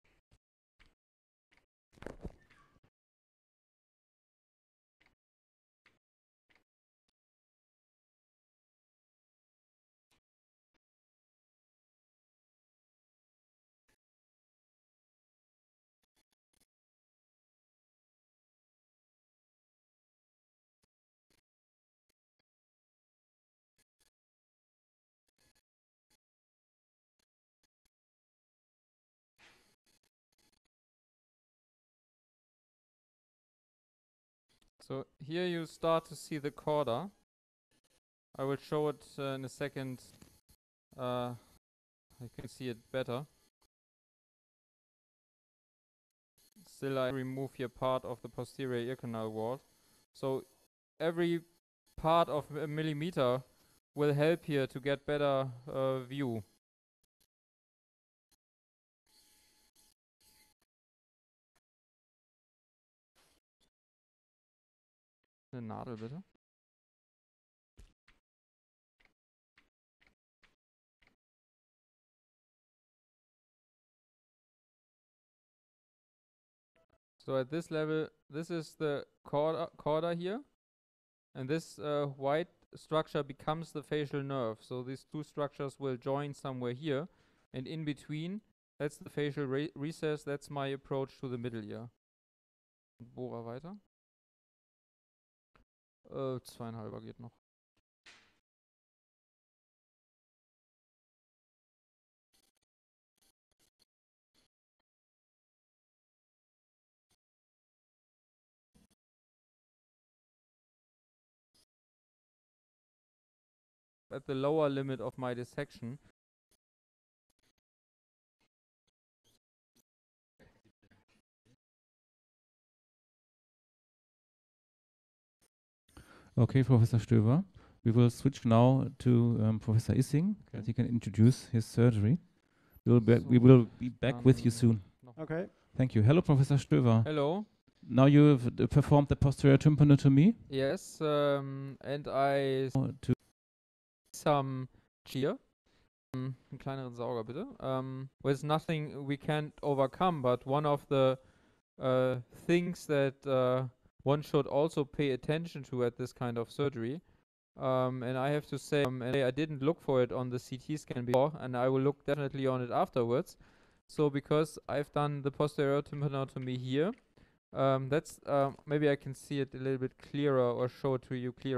So here you start to see the chorda. I will show it in a second. I can see it better. Still I remove here part of the posterior ear canal wall. So every part of a millimeter will help here to get better view. Eine Nadel bitte. So at this level, this is the chorda here, and this white structure becomes the facial nerve. So these two structures will join somewhere here, and in between, that's the facial recess. That's my approach to the middle ear. Bohrer weiter. 2,5er geht noch. At the lower limit of my dissection. Okay, Professor Stöver. We will switch now to Professor Issing, Okay. that he can introduce his surgery. We will be back with you soon. Okay. Thank you. Hello, Professor Stöver. Hello. Now you've performed the posterior tympanotomy. Yes, and I To some cheer. Einen kleineren Sauger bitte. There's nothing we can't overcome, but one of the things that one should also pay attention to at this kind of surgery. And I have to say, and I didn't look for it on the CT scan before, and I will look definitely on it afterwards. So because I've done the posterior tympanotomy here, that's maybe I can see it a little bit clearer or show it to you clearer.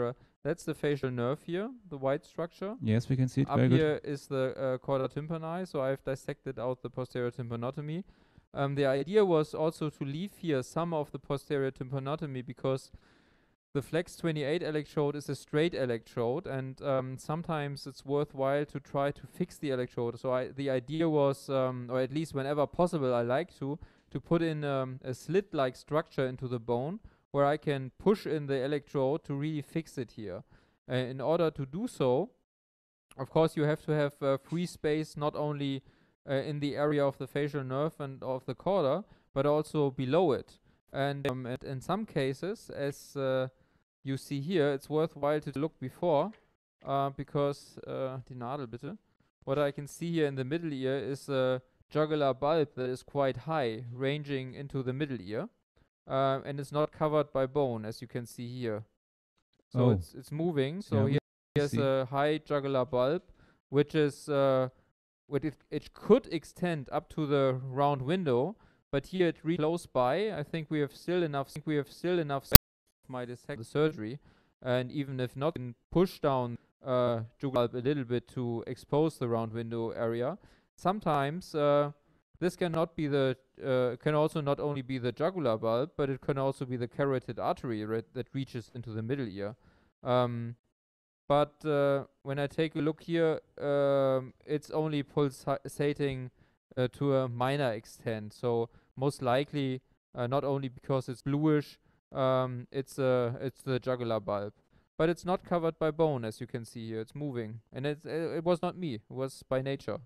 That's the facial nerve here, the white structure. Yes, we can see it Up very good. here is the chorda tympani, so I've dissected out the posterior tympanotomy. The idea was also to leave here some of the posterior tympanotomy because the Flex 28 electrode is a straight electrode, and sometimes it's worthwhile to try to fix the electrode. So the idea was, or at least whenever possible, I like to put in a slit-like structure into the bone where I can push in the electrode to really fix it here. In order to do so, of course, you have to have free space not only in the area of the facial nerve and of the chorda, but also below it. And in some cases, as you see here, it's worthwhile to look before, because die Nadel bitte. What I can see here in the middle ear is a jugular bulb that is quite high, ranging into the middle ear, and it's not covered by bone, as you can see here. So it's moving. So Yeah, here's a high jugular bulb, which is it could extend up to the round window, but here it really close by. I think we have still enough. My dissect the surgery, and even if not, can push down jugular bulb a little bit to expose the round window area. Sometimes this cannot be the can also not only be the jugular bulb, but it can also be the carotid artery that reaches into the middle ear. But when I take a look here, it's only pulsating to a minor extent. So most likely, not only because it's bluish, it's the jugular bulb. But it's not covered by bone, as you can see here. It's moving, and it was not me. It was by nature.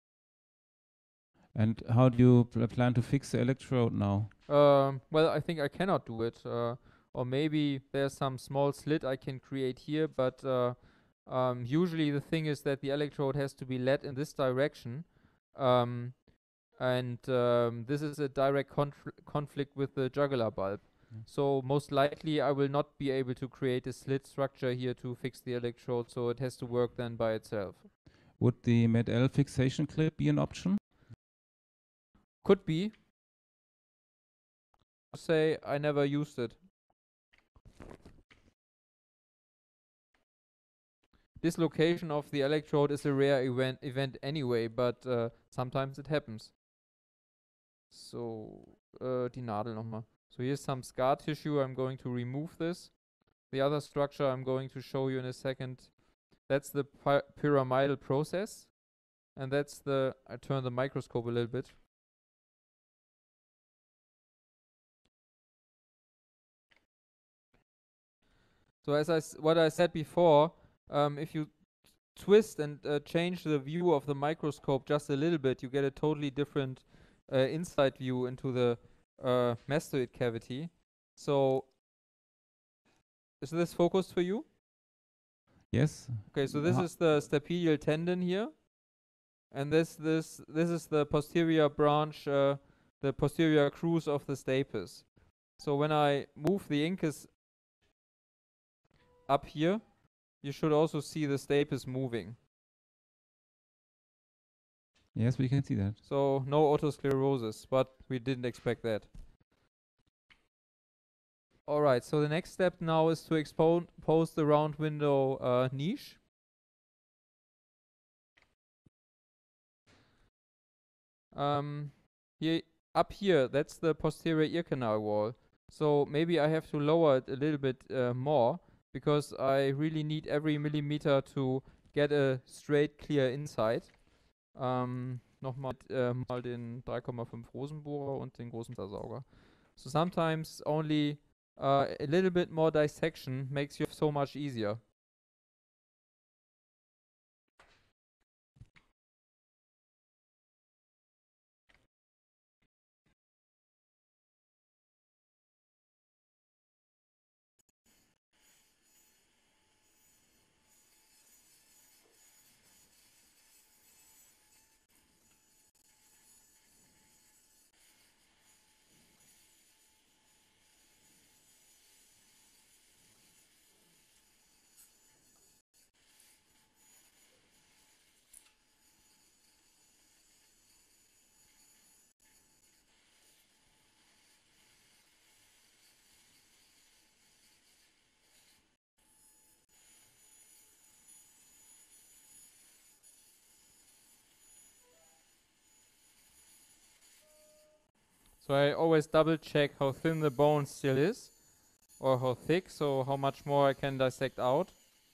And how do you plan to fix the electrode now? Well, I think I cannot do it. Or maybe there's some small slit I can create here, but usually the thing is that the electrode has to be led in this direction, and this is a direct conflict with the jugular bulb. So most likely I will not be able to create a slit structure here to fix the electrode, so it has to work then by itself. Would the MED-L fixation clip be an option? Could be. Say I never used it. Dislocation of the electrode is a rare event anyway, but sometimes it happens. So, die Nadel nochmal. So here's some scar tissue. I'm going to remove this. The other structure I'm going to show you in a second. That's the pyramidal process. And that's I turn the microscope a little bit. So what I said before, if you twist and change the view of the microscope just a little bit, you get a totally different inside view into the mastoid cavity. So is this focused for you? Yes. Okay, so this is the stapedial tendon here, and this is the posterior branch, the posterior cruce of the stapes. So when I move the incus up here, you should also see the stapes moving. Yes, we can see that. So no otosclerosis, but we didn't expect that. Alright, so the next step now is to expose the round window niche. Up here, that's the posterior ear canal wall. So maybe I have to lower it a little bit more, because I really need every millimeter to get a straight, clear inside. Nochmal mal den 3,5 Rosenbohrer und den großen Versauger. So sometimes only a little bit more dissection makes you so much easier. So I always double check how thin the bone still is, or how thick, so how much more I can dissect out.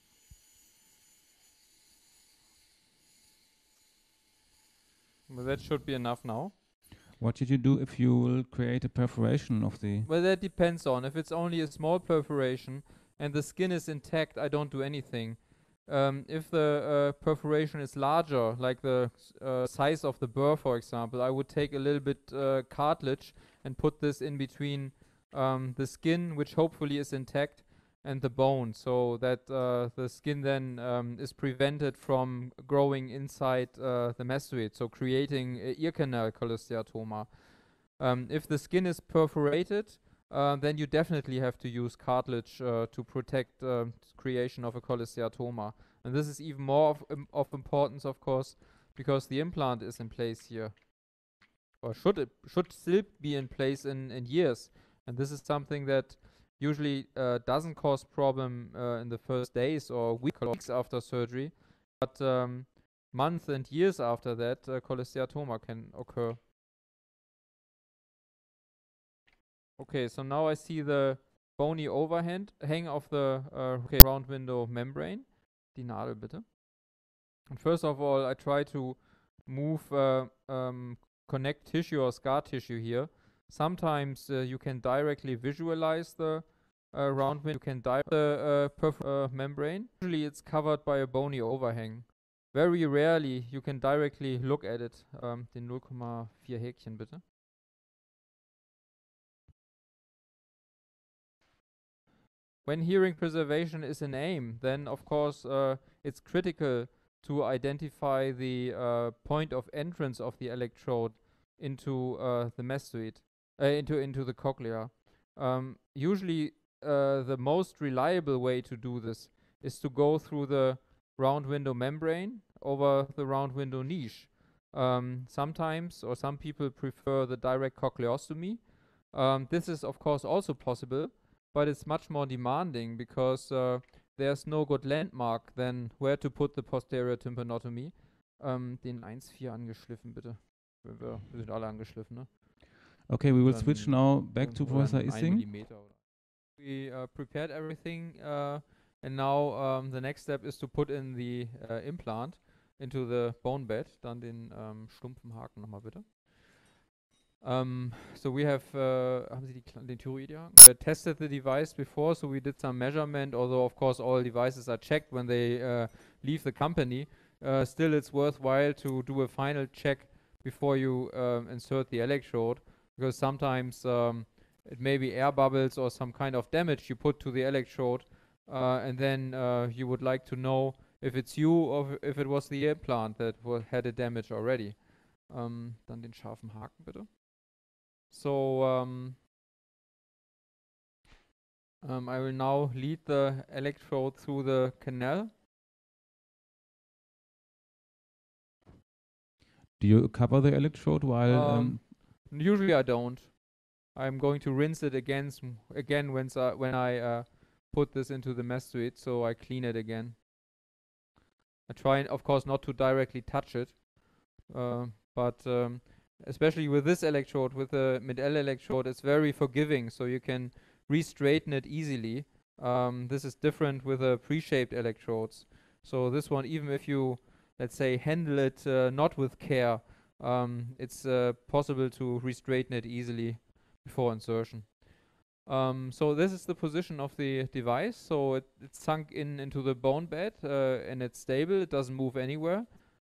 Well, that should be enough now. What should you do if you will create a perforation of the... Well, that depends on. If it's only a small perforation and the skin is intact, I don't do anything. If the perforation is larger, like the size of the burr, for example, I would take a little bit cartilage and put this in between the skin, which hopefully is intact, and the bone, so that the skin then is prevented from growing inside the mastoid, so creating a ear canal cholesteatoma. If the skin is perforated, then you definitely have to use cartilage to protect creation of a cholesteatoma. And this is even more of importance, of course, because the implant is in place here, or should still be in place in years. And this is something that usually doesn't cause problem in the first days or weeks after surgery, but months and years after that, cholesteatoma can occur. Okay, so now I see the bony overhang of the round window membrane. Die Nadel bitte. And first of all, I try to move connect tissue or scar tissue here. Sometimes you can directly visualize the round window. You can direct the membrane. Usually it's covered by a bony overhang. Very rarely you can directly look at it. Den 0,4 Häkchen bitte. When hearing preservation is an aim, then of course it's critical to identify the point of entrance of the electrode into the mastoid, into the cochlea. Usually the most reliable way to do this is to go through the round window membrane over the round window niche. Sometimes, or some people prefer the direct cochleostomy. This is of course also possible, but it's much more demanding because there's no good landmark than where to put the posterior tympanotomy. Den 1,4 angeschliffen, bitte. Wir sind alle angeschliffen, ne? Okay, we will switch now back to Professor Issing. We prepared everything, and now the next step is to put in the implant into the bone bed. Dann den stumpfen Haken nochmal bitte. So we have, haben Sie den Thyroidhaken? Tested the device before, so we did some measurement, although of course all devices are checked when they leave the company. Still it's worthwhile to do a final check before you insert the electrode, because sometimes it may be air bubbles or some kind of damage you put to the electrode, and then you would like to know if it's you or if it was the implant that had a damage already. Dann den scharfen Haken bitte. So I will now lead the electrode through the canal. Do you cover the electrode while... Usually I don't. I'm going to rinse it again when I put this into the mastoid, so I clean it again. I try, of course, not to directly touch it, but especially with this electrode, with the Med-El electrode, it's very forgiving, so you can re-straighten it easily. This is different with the pre-shaped electrodes. So this one, even if you, let's say, handle it not with care, it's possible to re-straighten it easily before insertion. So this is the position of the device. So it's sunk into the bone bed and it's stable. It doesn't move anywhere.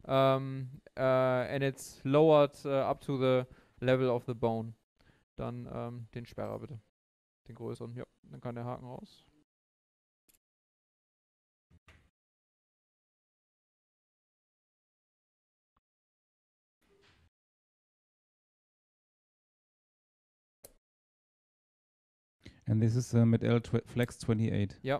And it's lowered up to the level of the bone. Dann den Sperrer bitte. Den größeren. Ja, dann kann der Haken raus. And this is Med-El Flex 28. Ja.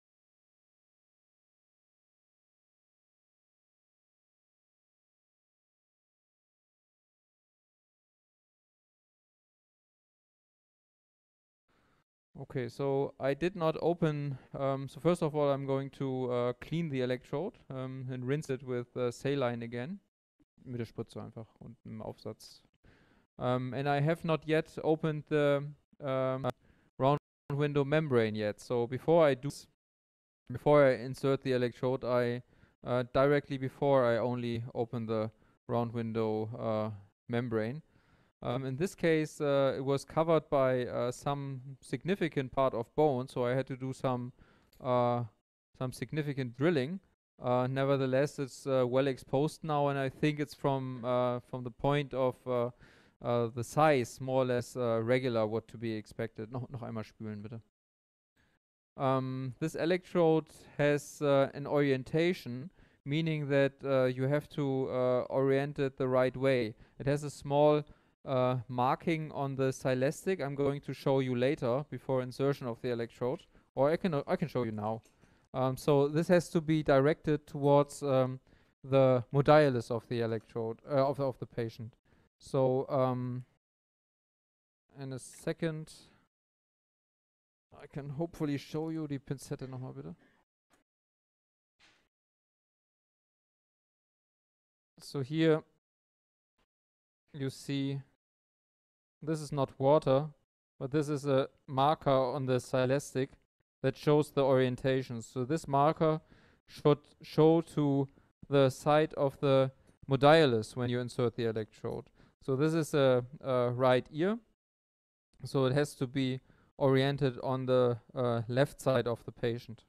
Okay, so I did not open, so first of all I'm going to clean the electrode and rinse it with saline again. Mit der Spritze einfach und einem Aufsatz. And I have not yet opened the round window membrane yet. So before I insert the electrode, I directly before I only open the round window membrane. In this case, it was covered by some significant part of bone, so I had to do some significant drilling. Nevertheless, it's well exposed now, and I think it's from the point of the size more or less regular what to be expected. Noch einmal spülen, bitte. This electrode has an orientation, meaning that you have to orient it the right way. It has a small marking on the silastic. I'm going to show you later before insertion of the electrode, or I can show you now. So this has to be directed towards the modiolus of the electrode of the patient. So in a second I can hopefully show you die Pinzette nochmal bitte. So here you see this is not water, but this is a marker on the silastic that shows the orientation. So this marker should show to the side of the modiolus when you insert the electrode. So this is a right ear, so it has to be oriented on the left side of the patient.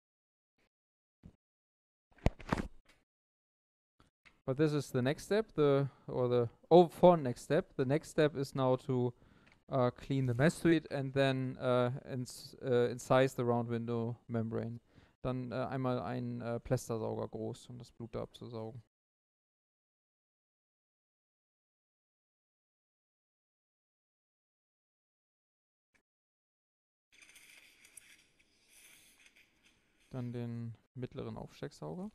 But this is the next step, next step. The next step is now to clean the mastoid and then incise the round window membrane. Dann einmal einen Plästersauger groß, um das Blut da abzusaugen. Dann den mittleren Aufstecksauger.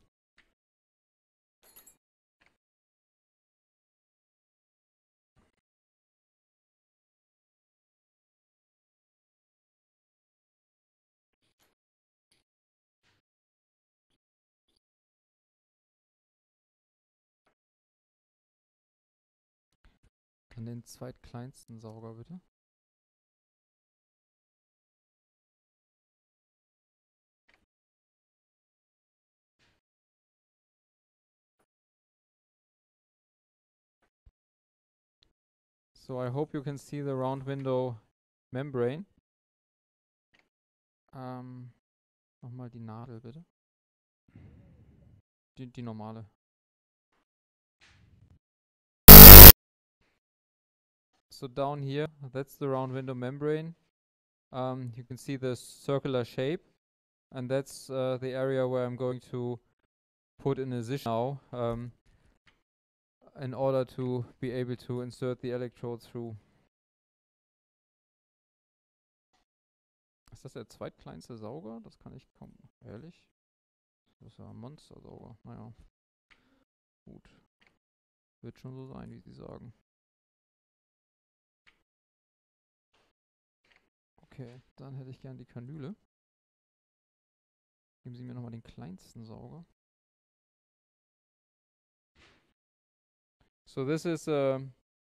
Dann den zweitkleinsten Sauger bitte. So I hope you can see the round window membrane. Nochmal die Nadel bitte. Die normale. So down here, that's the round window membrane. You can see the circular shape, and that's the area where I'm going to put an incision now in order to be able to insert the electrode through. Ist das der zweitkleinste Sauger? Das kann ich kaum. Ehrlich? Das ist ja ein Monstersauger. Naja. Gut. Wird schon so sein, wie Sie sagen. Okay, dann hätte ich gern die Kanüle. Geben Sie mir nochmal den kleinsten Sauger. So this is a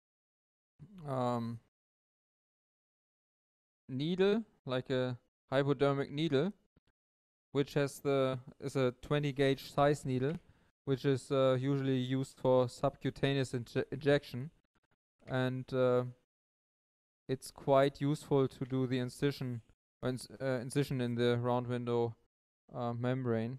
needle, like a hypodermic needle, which is a 20 gauge size needle, which is usually used for subcutaneous injection, and it's quite useful to do the incision in the round window membrane.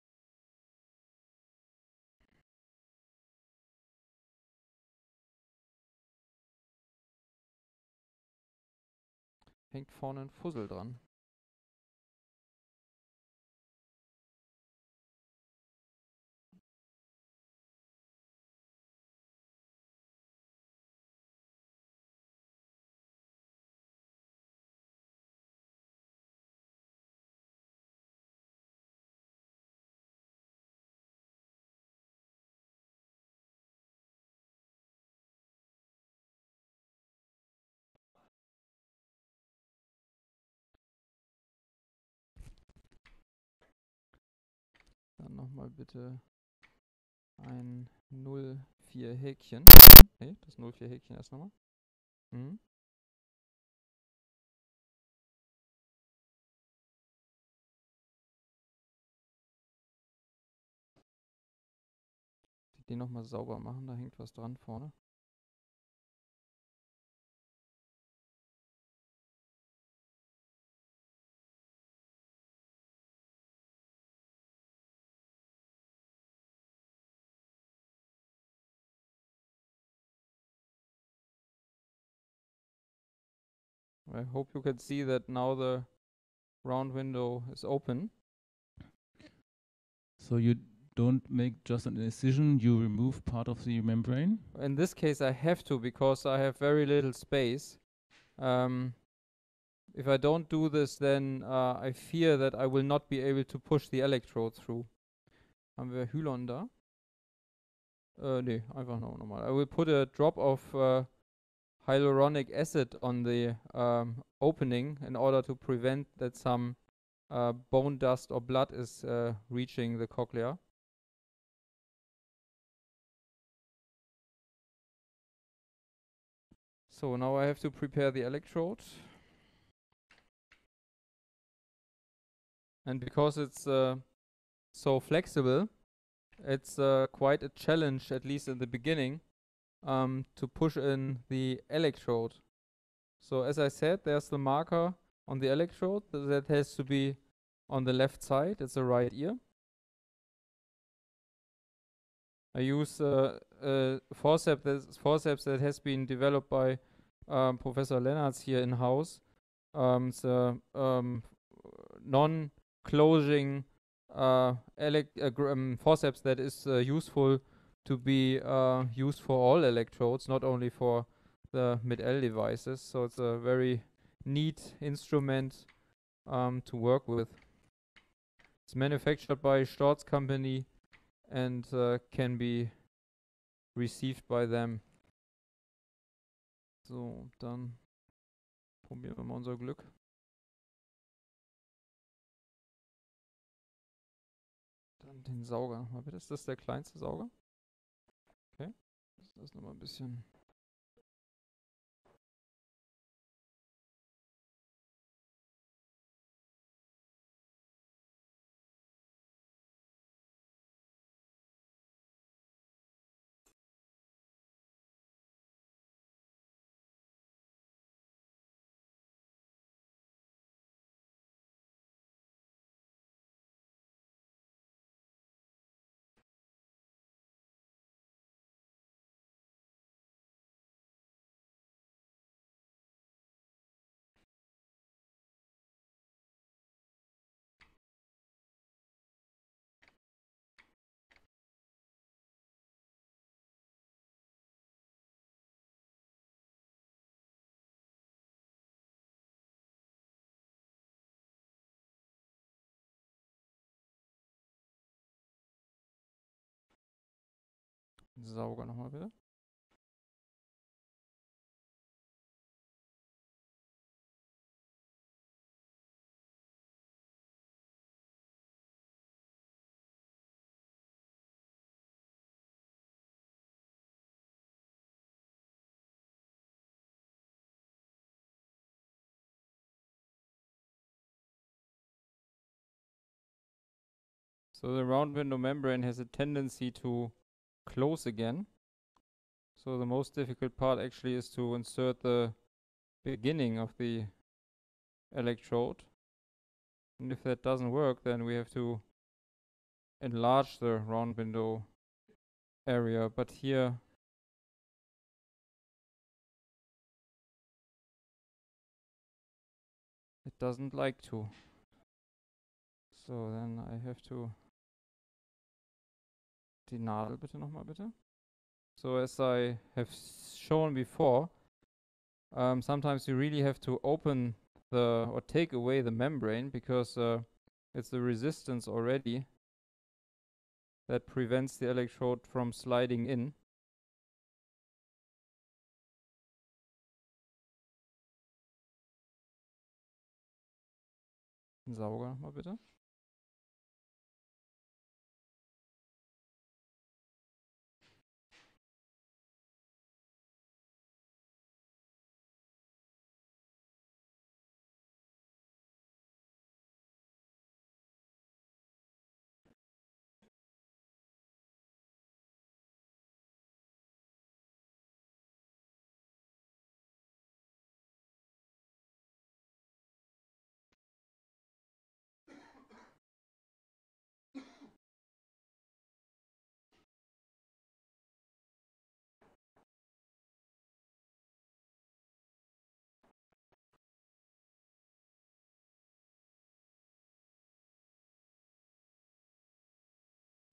Hängt vorne ein Fussel dran. Dann nochmal bitte ein 04 Häkchen. Ne, das 04 Häkchen erst nochmal. Mhm. Die nochmal sauber machen, da hängt was dran vorne. I hope you can see that now the round window is open. So you don't make just an incision, you remove part of the membrane. In this case, I have to because I have very little space. If I don't do this, then I fear that I will not be able to push the electrode through. Haben wir Hylon da? Nee, einfach normal. I will put a drop of hyaluronic acid on the opening in order to prevent that some bone dust or blood is reaching the cochlea. So now I have to prepare the electrode. And because it's so flexible, it's quite a challenge, at least in the beginning, to push in the electrode. So as I said, there's the marker on the electrode that has to be on the left side. It's the right ear. I use forceps that has been developed by Professor Lennartz here in house. It's a non-closing forceps that is useful to be used for all electrodes, not only for the mid-L devices. So it's a very neat instrument to work with. It's manufactured by Storz company and can be received by them. So, dann probieren wir mal unser Glück. Dann den Sauger nochmal bitte. Ist das der kleinste Sauger? Okay. Das ist nochmal ein bisschen. Sauger nochmal bitte. So the round window membrane has a tendency to close again. So the most difficult part actually is to insert the beginning of the electrode. And if that doesn't work, then we have to enlarge the round window area. But here it doesn't like to. So then I have to die Nadel bitte nochmal bitte. So as I have shown before, sometimes you really have to open or take away the membrane because it's the resistance already that prevents the electrode from sliding in. Sauger mal bitte.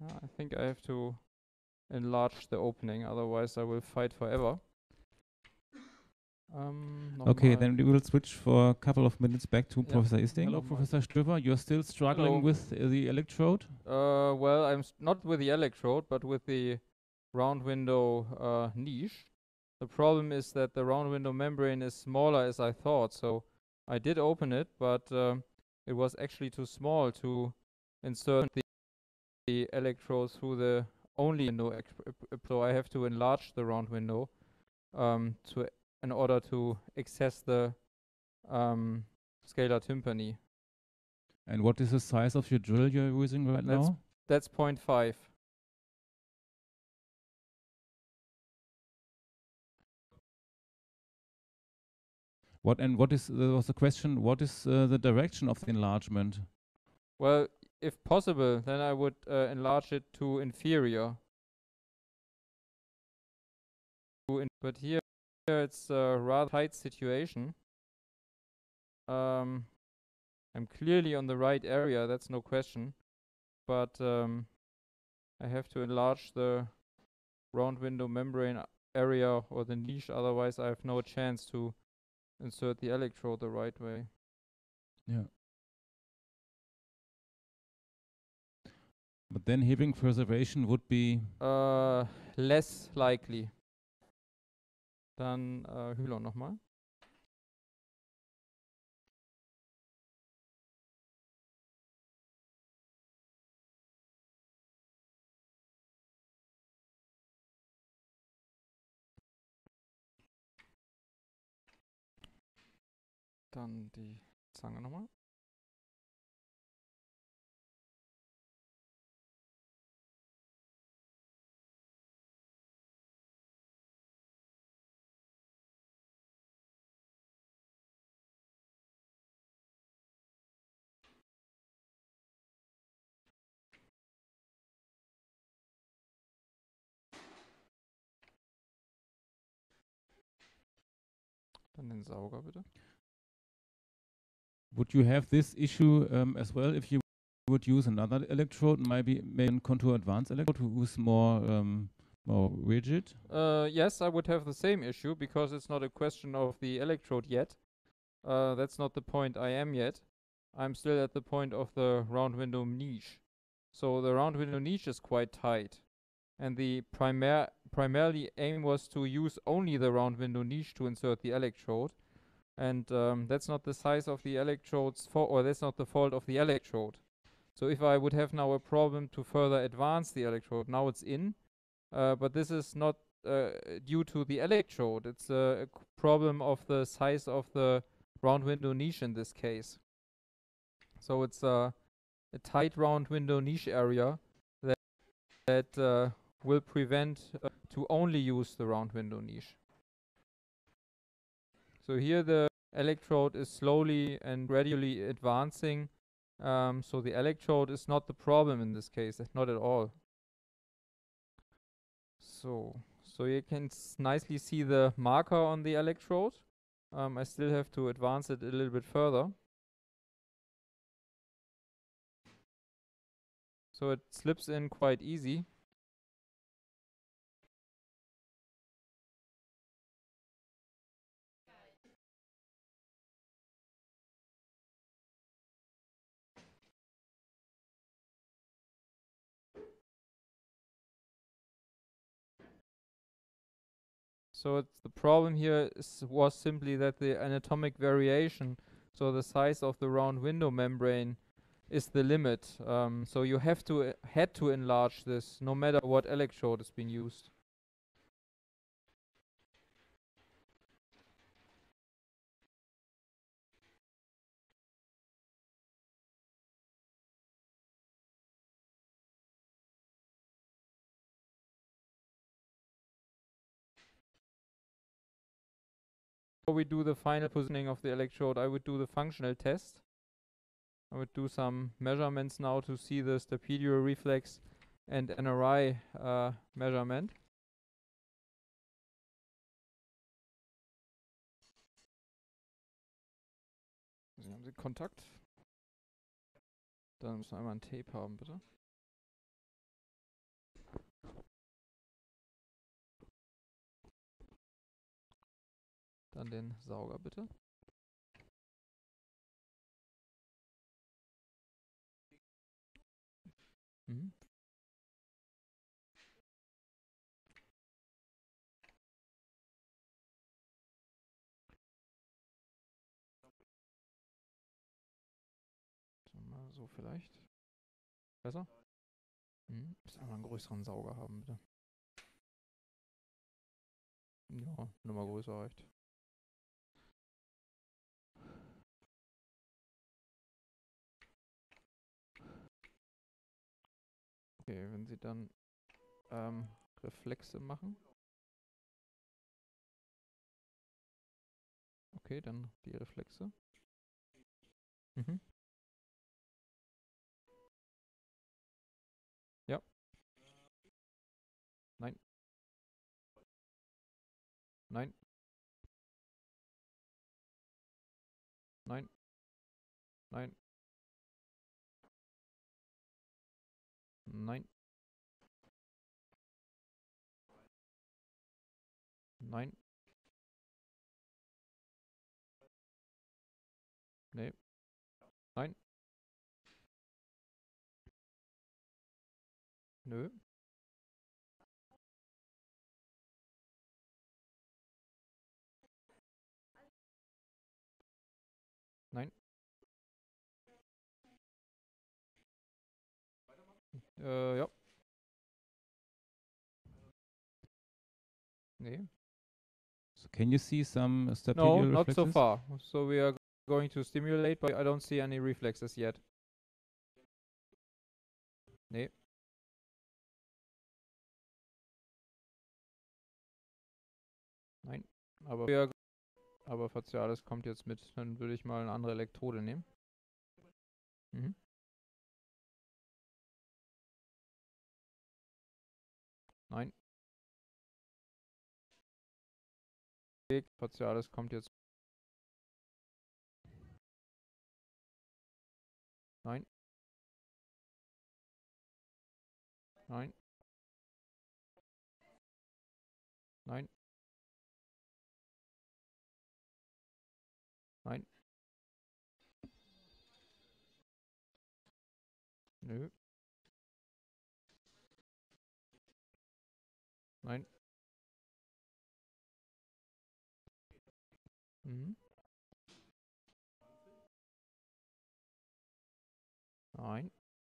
I think I have to enlarge the opening, otherwise I will fight forever. Okay, nochmal. then we will switch for a couple of minutes back to Yeah. Professor Isting. Hello, Nochmal. Professor Stöber. You're still struggling Hello. with the electrode? Well, I'm not with the electrode, but with the round window niche. The problem is that the round window membrane is smaller as I thought, so I did open it, but it was actually too small to insert the electrode through the only window. So I have to enlarge the round window in order to access the scalar tympani. And what is the size of your drill you're using right now? That's 0.5. What is was the question? What is the direction of the enlargement? Well, if possible, then I would enlarge it to inferior. But here it's a rather tight situation. I'm clearly on the right area, that's no question. But I have to enlarge the round window membrane area or the niche, otherwise I have no chance to insert the electrode the right way. Yeah. But then hearing preservation would be Less likely. Dann Hylon nochmal. Dann die Zange nochmal. Dann den Sauger bitte. Would you have this issue as well if you would use another electrode, maybe a Contour Advanced electrode, who's more rigid? Yes, I would have the same issue because it's not a question of the electrode yet. That's not the point I am yet. I'm still at the point of the round window niche. So the round window niche is quite tight. And the primarily aim was to use only the round window niche to insert the electrode. And that's not the size of the electrode's fault, or that's not the fault of the electrode. So if I would have now a problem to further advance the electrode, now it's in, but this is not due to the electrode. It's a problem of the size of the round window niche in this case. So it's a tight round window niche area that will prevent to only use the round window niche. So here the electrode is slowly and gradually advancing. So the electrode is not the problem in this case, not at all. So you can nicely see the marker on the electrode. I still have to advance it a little bit further. So it slips in quite easy. So the problem here was simply that the anatomic variation, so the size of the round window membrane, is the limit. So you had to enlarge this no matter what electrode is being used. Before we do the final positioning of the electrode, I would do the functional test. I would do some measurements now to see the stapedial reflex and NRI measurement. Sie haben Sie Kontakt? Dann müssen wir einmal ein Tape haben, bitte. Dann den Sauger bitte. Mhm. Mal so vielleicht. Besser? Mhm. Muss einmal einen größeren Sauger haben, bitte. Ja, Nummer größer reicht. Okay, wenn Sie dann Reflexe machen. Okay, dann die Reflexe. Mhm. Ja. Nein. Nein. Nein. Nein. Nein. Nein. Nee. Nein. Nö. Nein. Ja. Nee. So can you see some No, stapedial not so reflexes? far. So we are going to stimulate, but I don't see any reflexes yet. Nee. Nein. Aber Faciales kommt jetzt mit. Dann würde ich mal eine andere Elektrode nehmen. Mhm. Nein. Faciales kommt jetzt. Nein. Nein. Nein. Nein. Nö. Nein. Mhm. Nein.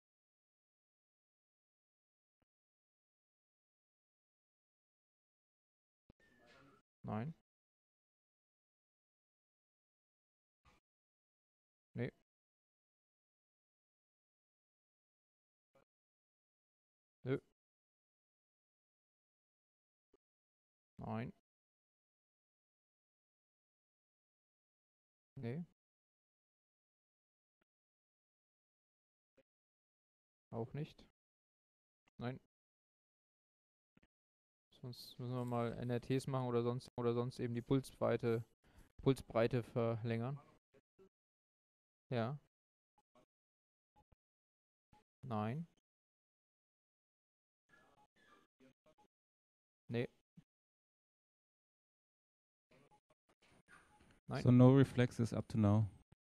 Nein. Nee. Nö. Nein. Nee. Auch nicht. Nein. Sonst müssen wir mal NRTs machen oder sonst eben die Pulsbreite verlängern. Ja. Nein. Nee. Nein. So no reflexes up to now.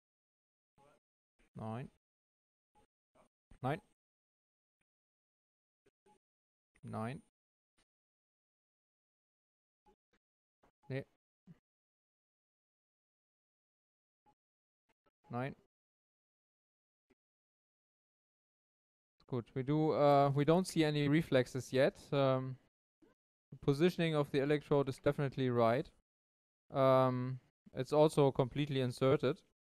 Nein. Nein. Nein. Nee. Nein. Good. We don't see any reflexes yet. The positioning of the electrode is definitely right. It's also completely inserted.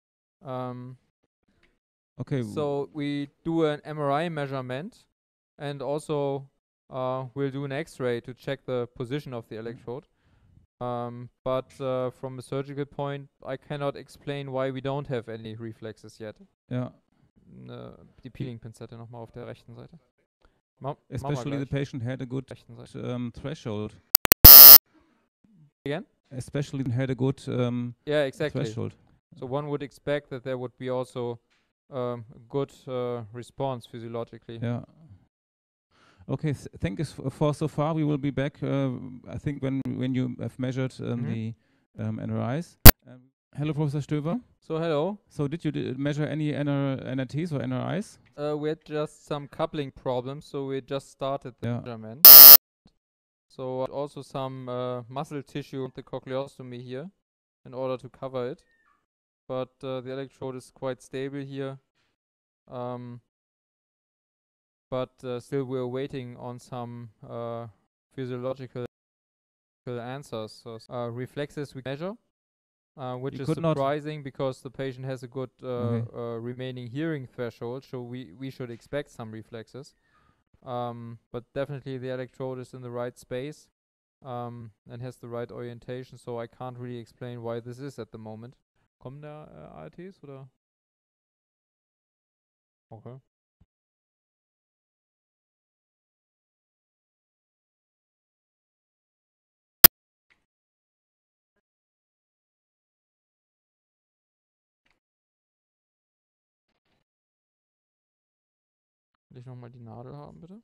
Okay. So we do an MRI measurement, and also we'll do an X-ray to check the position of the electrode. But from a surgical point, I cannot explain why we don't have any reflexes yet. Yeah. Die Peeling-Pinzette nochmal auf der rechten Seite. Especially the patient had a good Rechten Seite. threshold. Again? Especially had a good Yeah, exactly. threshold. So one would expect that there would be also a good response physiologically. Yeah. Okay, thank you for so far. We will be back, I think, when you have measured the NRIs. Hello, Professor Stöver. So hello. So did you measure any NRTs or NRIs? We had just some coupling problems, so we just started the Yeah. measurement. So also some muscle tissue, the cochleostomy here, in order to cover it. But the electrode is quite stable here. But still we're waiting on some physiological answers. So reflexes we measure, which You is could not- surprising because the patient has a good Okay. remaining hearing threshold, so we should expect some reflexes. But definitely the electrode is in the right space and has the right orientation, so I can't really explain why this is at the moment. Kommen da ARTs oder? Okay. Will ich nochmal die Nadel haben, bitte?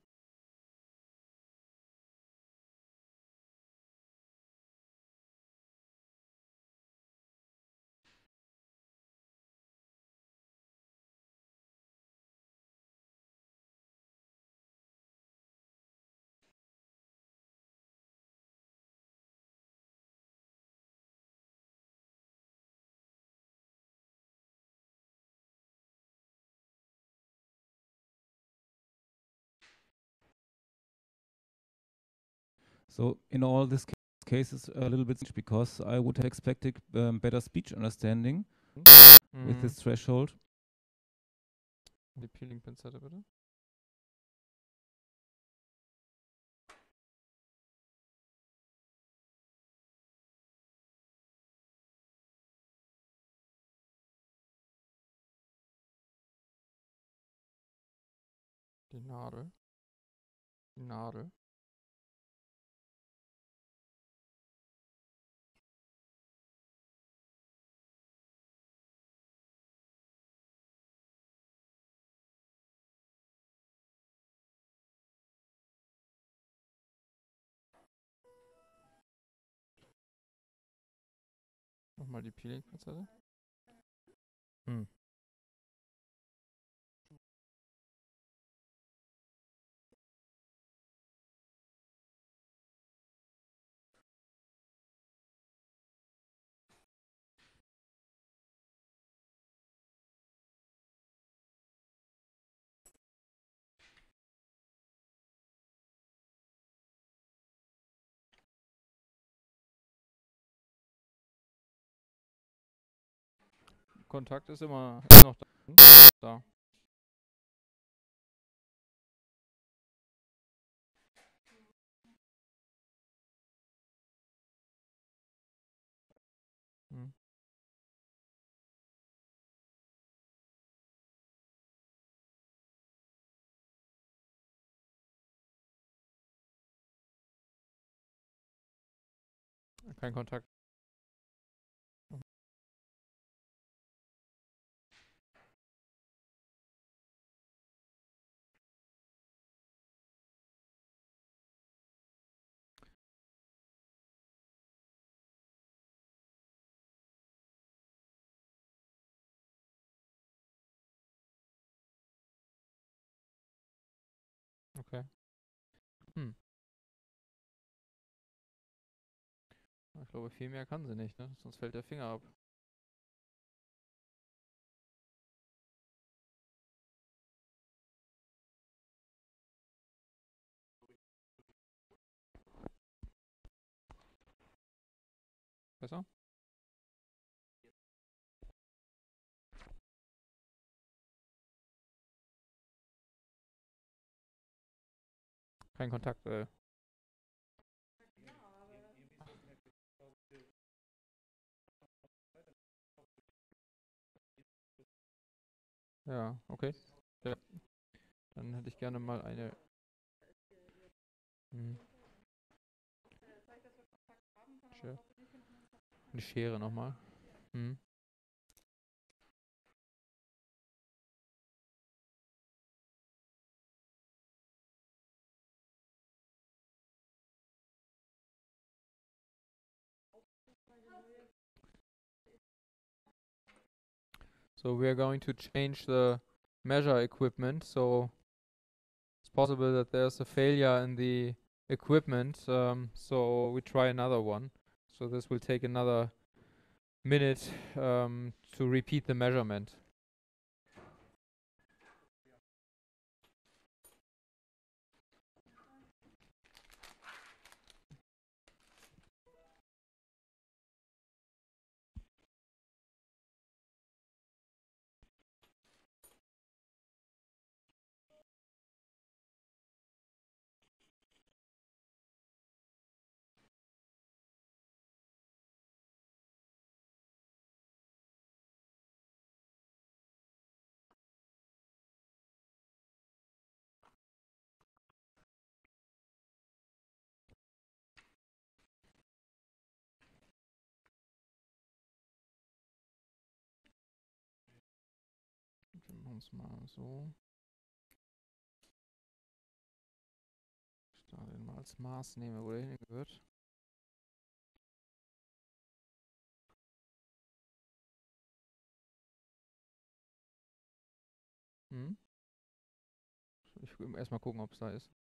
So in all these cases, a little bit because I would have expected better speech understanding with this threshold. Die Peeling-Pinzette, bitte. Die Nadel. Die Nadel. Nochmal die Peeling-Pinzette. Kontakt ist immer noch da. Kein Kontakt. Okay. Ich glaube, viel mehr kann sie nicht, ne? Sonst fällt der Finger ab. Besser? Kein Kontakt, Ja, okay. Ja. Dann hätte ich gerne mal eine. Eine Schere nochmal. So we are going to change the measure equipment. So it's possible that there's a failure in the equipment. So we try another one. So this will take another minute to repeat the measurement. Wir machen es mal so. Ich da den mal als Maß nehme, wo der hingehört. Hm? Ich will erstmal gucken, ob es da ist.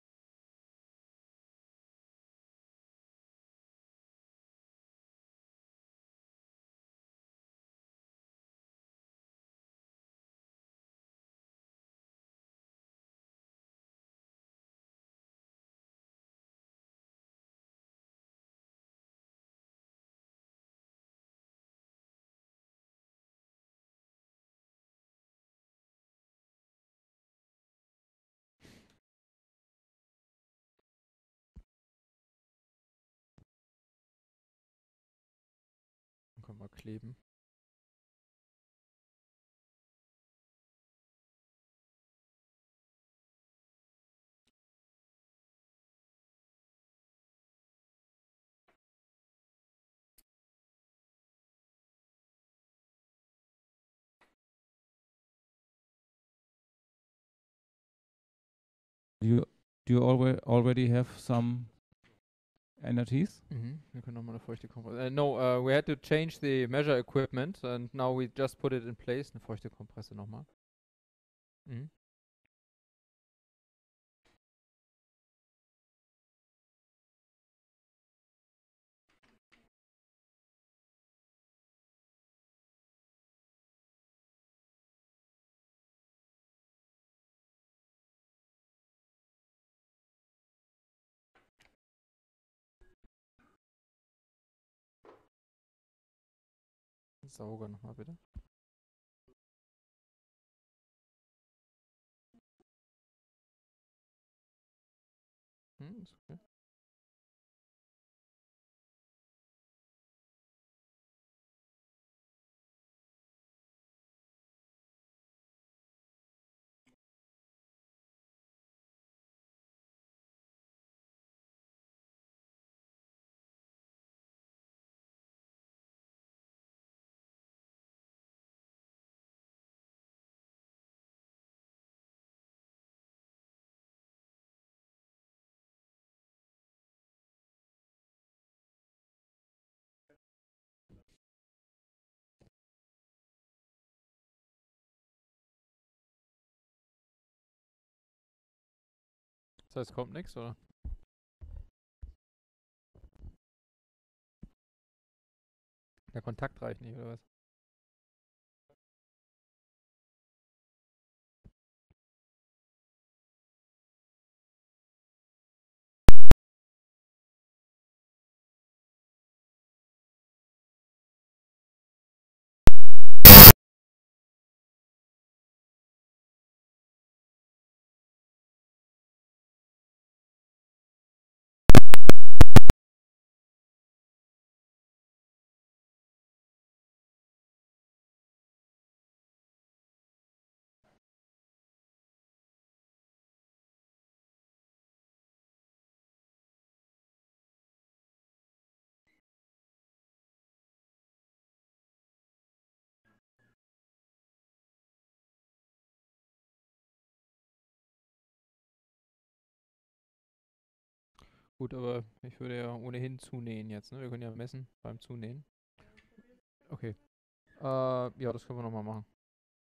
Dann können wir kleben. Do you already have some entities? Wir können nochmal eine feuchte Kompresse. No, we had to change the measure equipment and now we just put it in place. Eine feuchte Kompresse nochmal. Sauger nochmal bitte. Ist okay. Das heißt, kommt nichts, oder? Der Kontakt reicht nicht, oder was? Gut, aber ich würde ja ohnehin zunähen jetzt, ne? Wir können ja messen beim Zunähen. Okay. Ja, das können wir nochmal machen.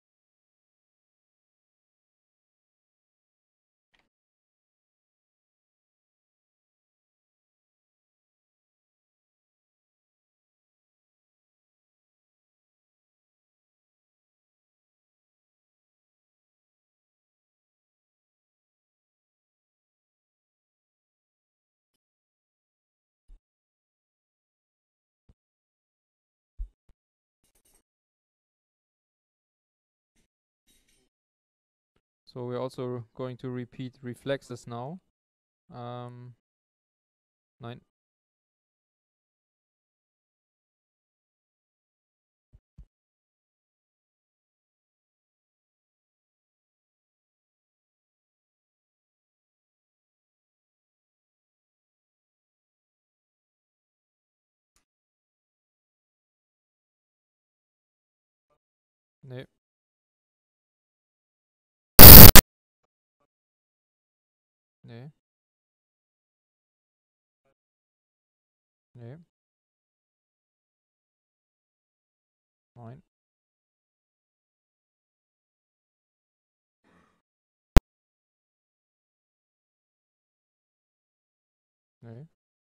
So we're also going to repeat reflexes now. 9. Nee. Nee. Nee. Nein. Nee.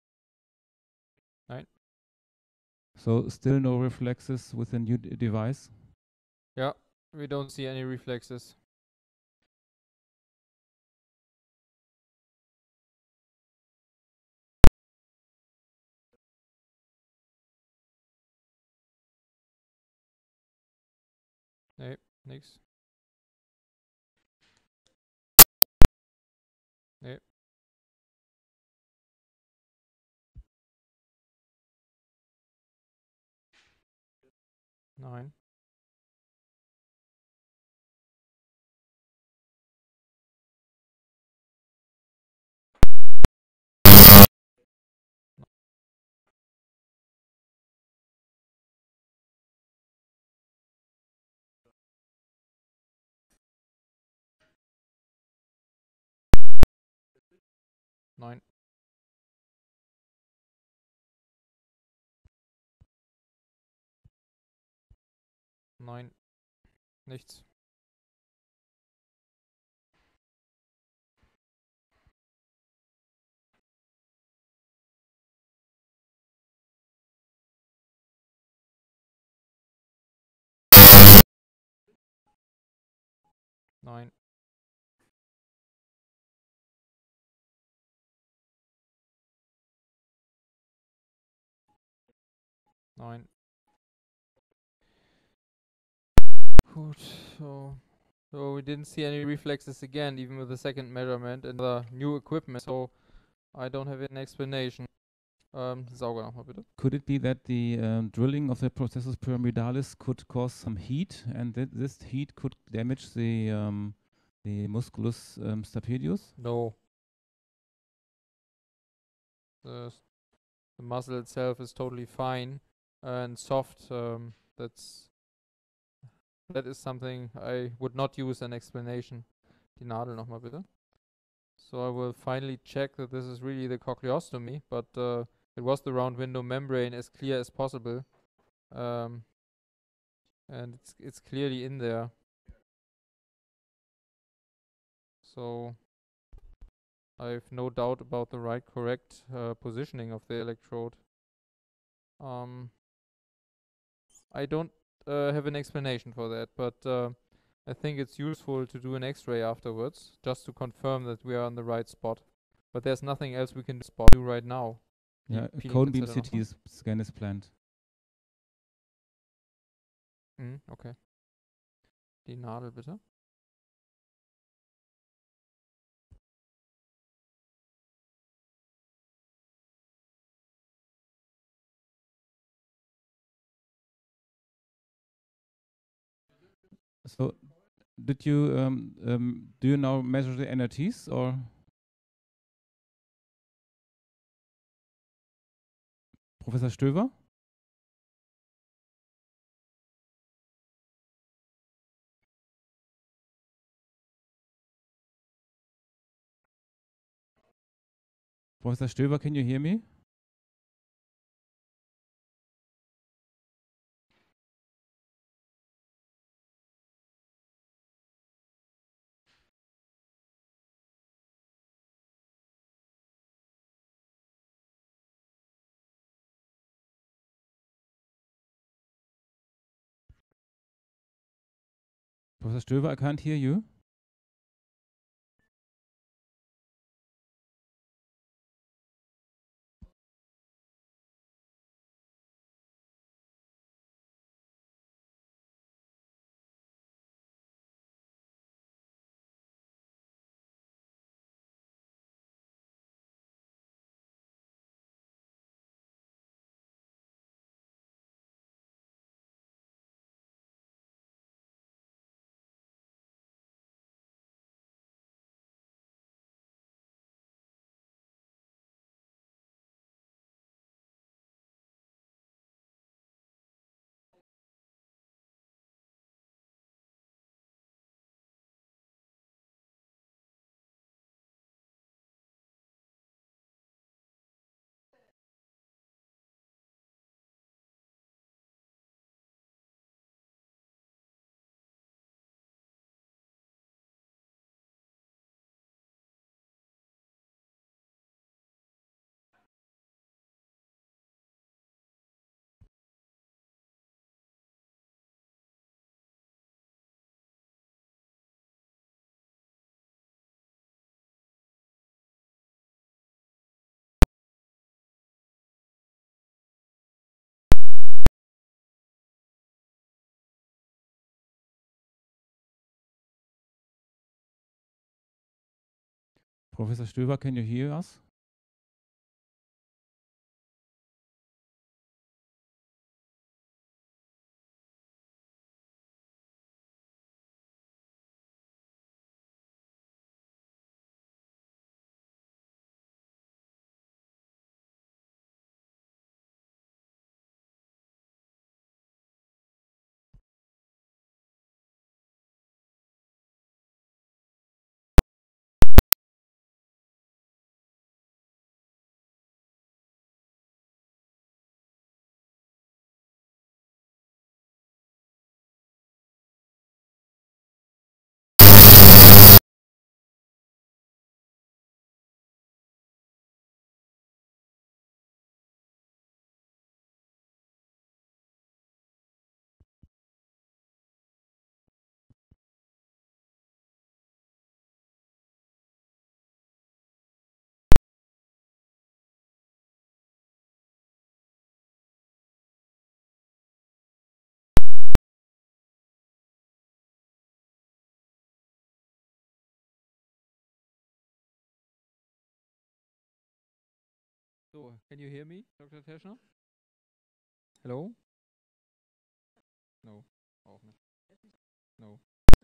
Nein. So still no reflexes with the new device? Yeah, we don't see any reflexes. Nee, nix. Nee. Nein. Nein. Nein. Nichts. Nein. Nein. Gut, so we didn't see any reflexes again, even with the second measurement and the new equipment, so I don't have an explanation. Sauger nochmal bitte. Could it be that the drilling of the processus pyramidalis could cause some heat, and that this heat could damage the musculus stapedius? No. The muscle itself is totally fine and soft. That is something I would not use an explanation. Die Nadel nochmal bitte. So I will finally check that this is really the cochleostomy, but it was the round window membrane as clear as possible. And it's clearly in there. So I have no doubt about the correct positioning of the electrode. I don't have an explanation for that, but I think it's useful to do an X-ray afterwards, just to confirm that we are on the right spot. But there's nothing else we can do right now. Yeah, a Peeling cone beam Pinzette nochmal. CT scan is planned. Okay. Die Nadel bitte. So, did you do you now measure the NRTs or? Professor Stöver? Professor Stöver, can you hear me? Professor Stöver, I can't hear you. Professor Stöver, can you hear us? So, can you hear me, Dr. Teschner? Hello? No, auch nicht. No.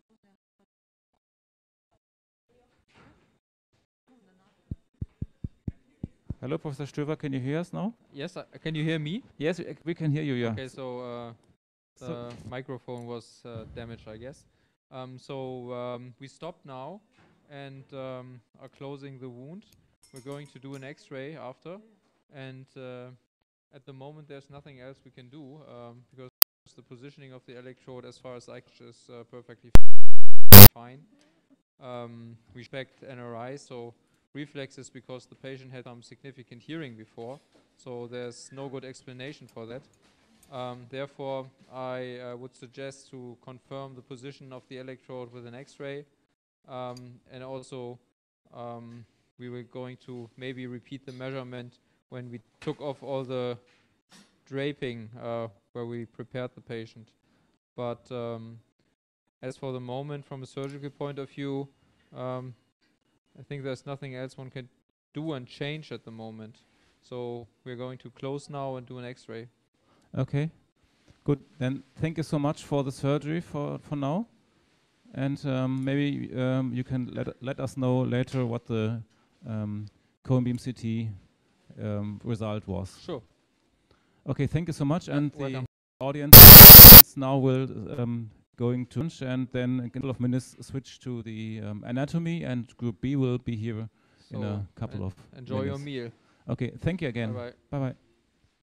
Hello, Professor Stöver, can you hear us now? Yes, can you hear me? Yes, we can hear you, yeah. Okay, so the So- microphone was damaged, I guess. We stopped now and are closing the wound. We're going to do an X-ray after, and at the moment there's nothing else we can do because the positioning of the electrode, as far as I can, is perfectly fine. We expect NRI, so reflexes, because the patient had some significant hearing before, so there's no good explanation for that. Therefore, I would suggest to confirm the position of the electrode with an X-ray, and also we were going to maybe repeat the measurement when we took off all the draping where we prepared the patient. But as for the moment, from a surgical point of view, I think there's nothing else one can do and change at the moment. So we're going to close now and do an X-ray. Okay, good. Then thank you so much for the surgery for now. And maybe you can let us know later what the cone beam CT result was. Sure. Okay, thank you so much. And welcome. the audience now will going to lunch, and then in a couple of minutes switch to the anatomy, and Group B will be here in a couple of enjoy your minutes. meal. Okay, thank you again. Bye-bye. Bye-bye.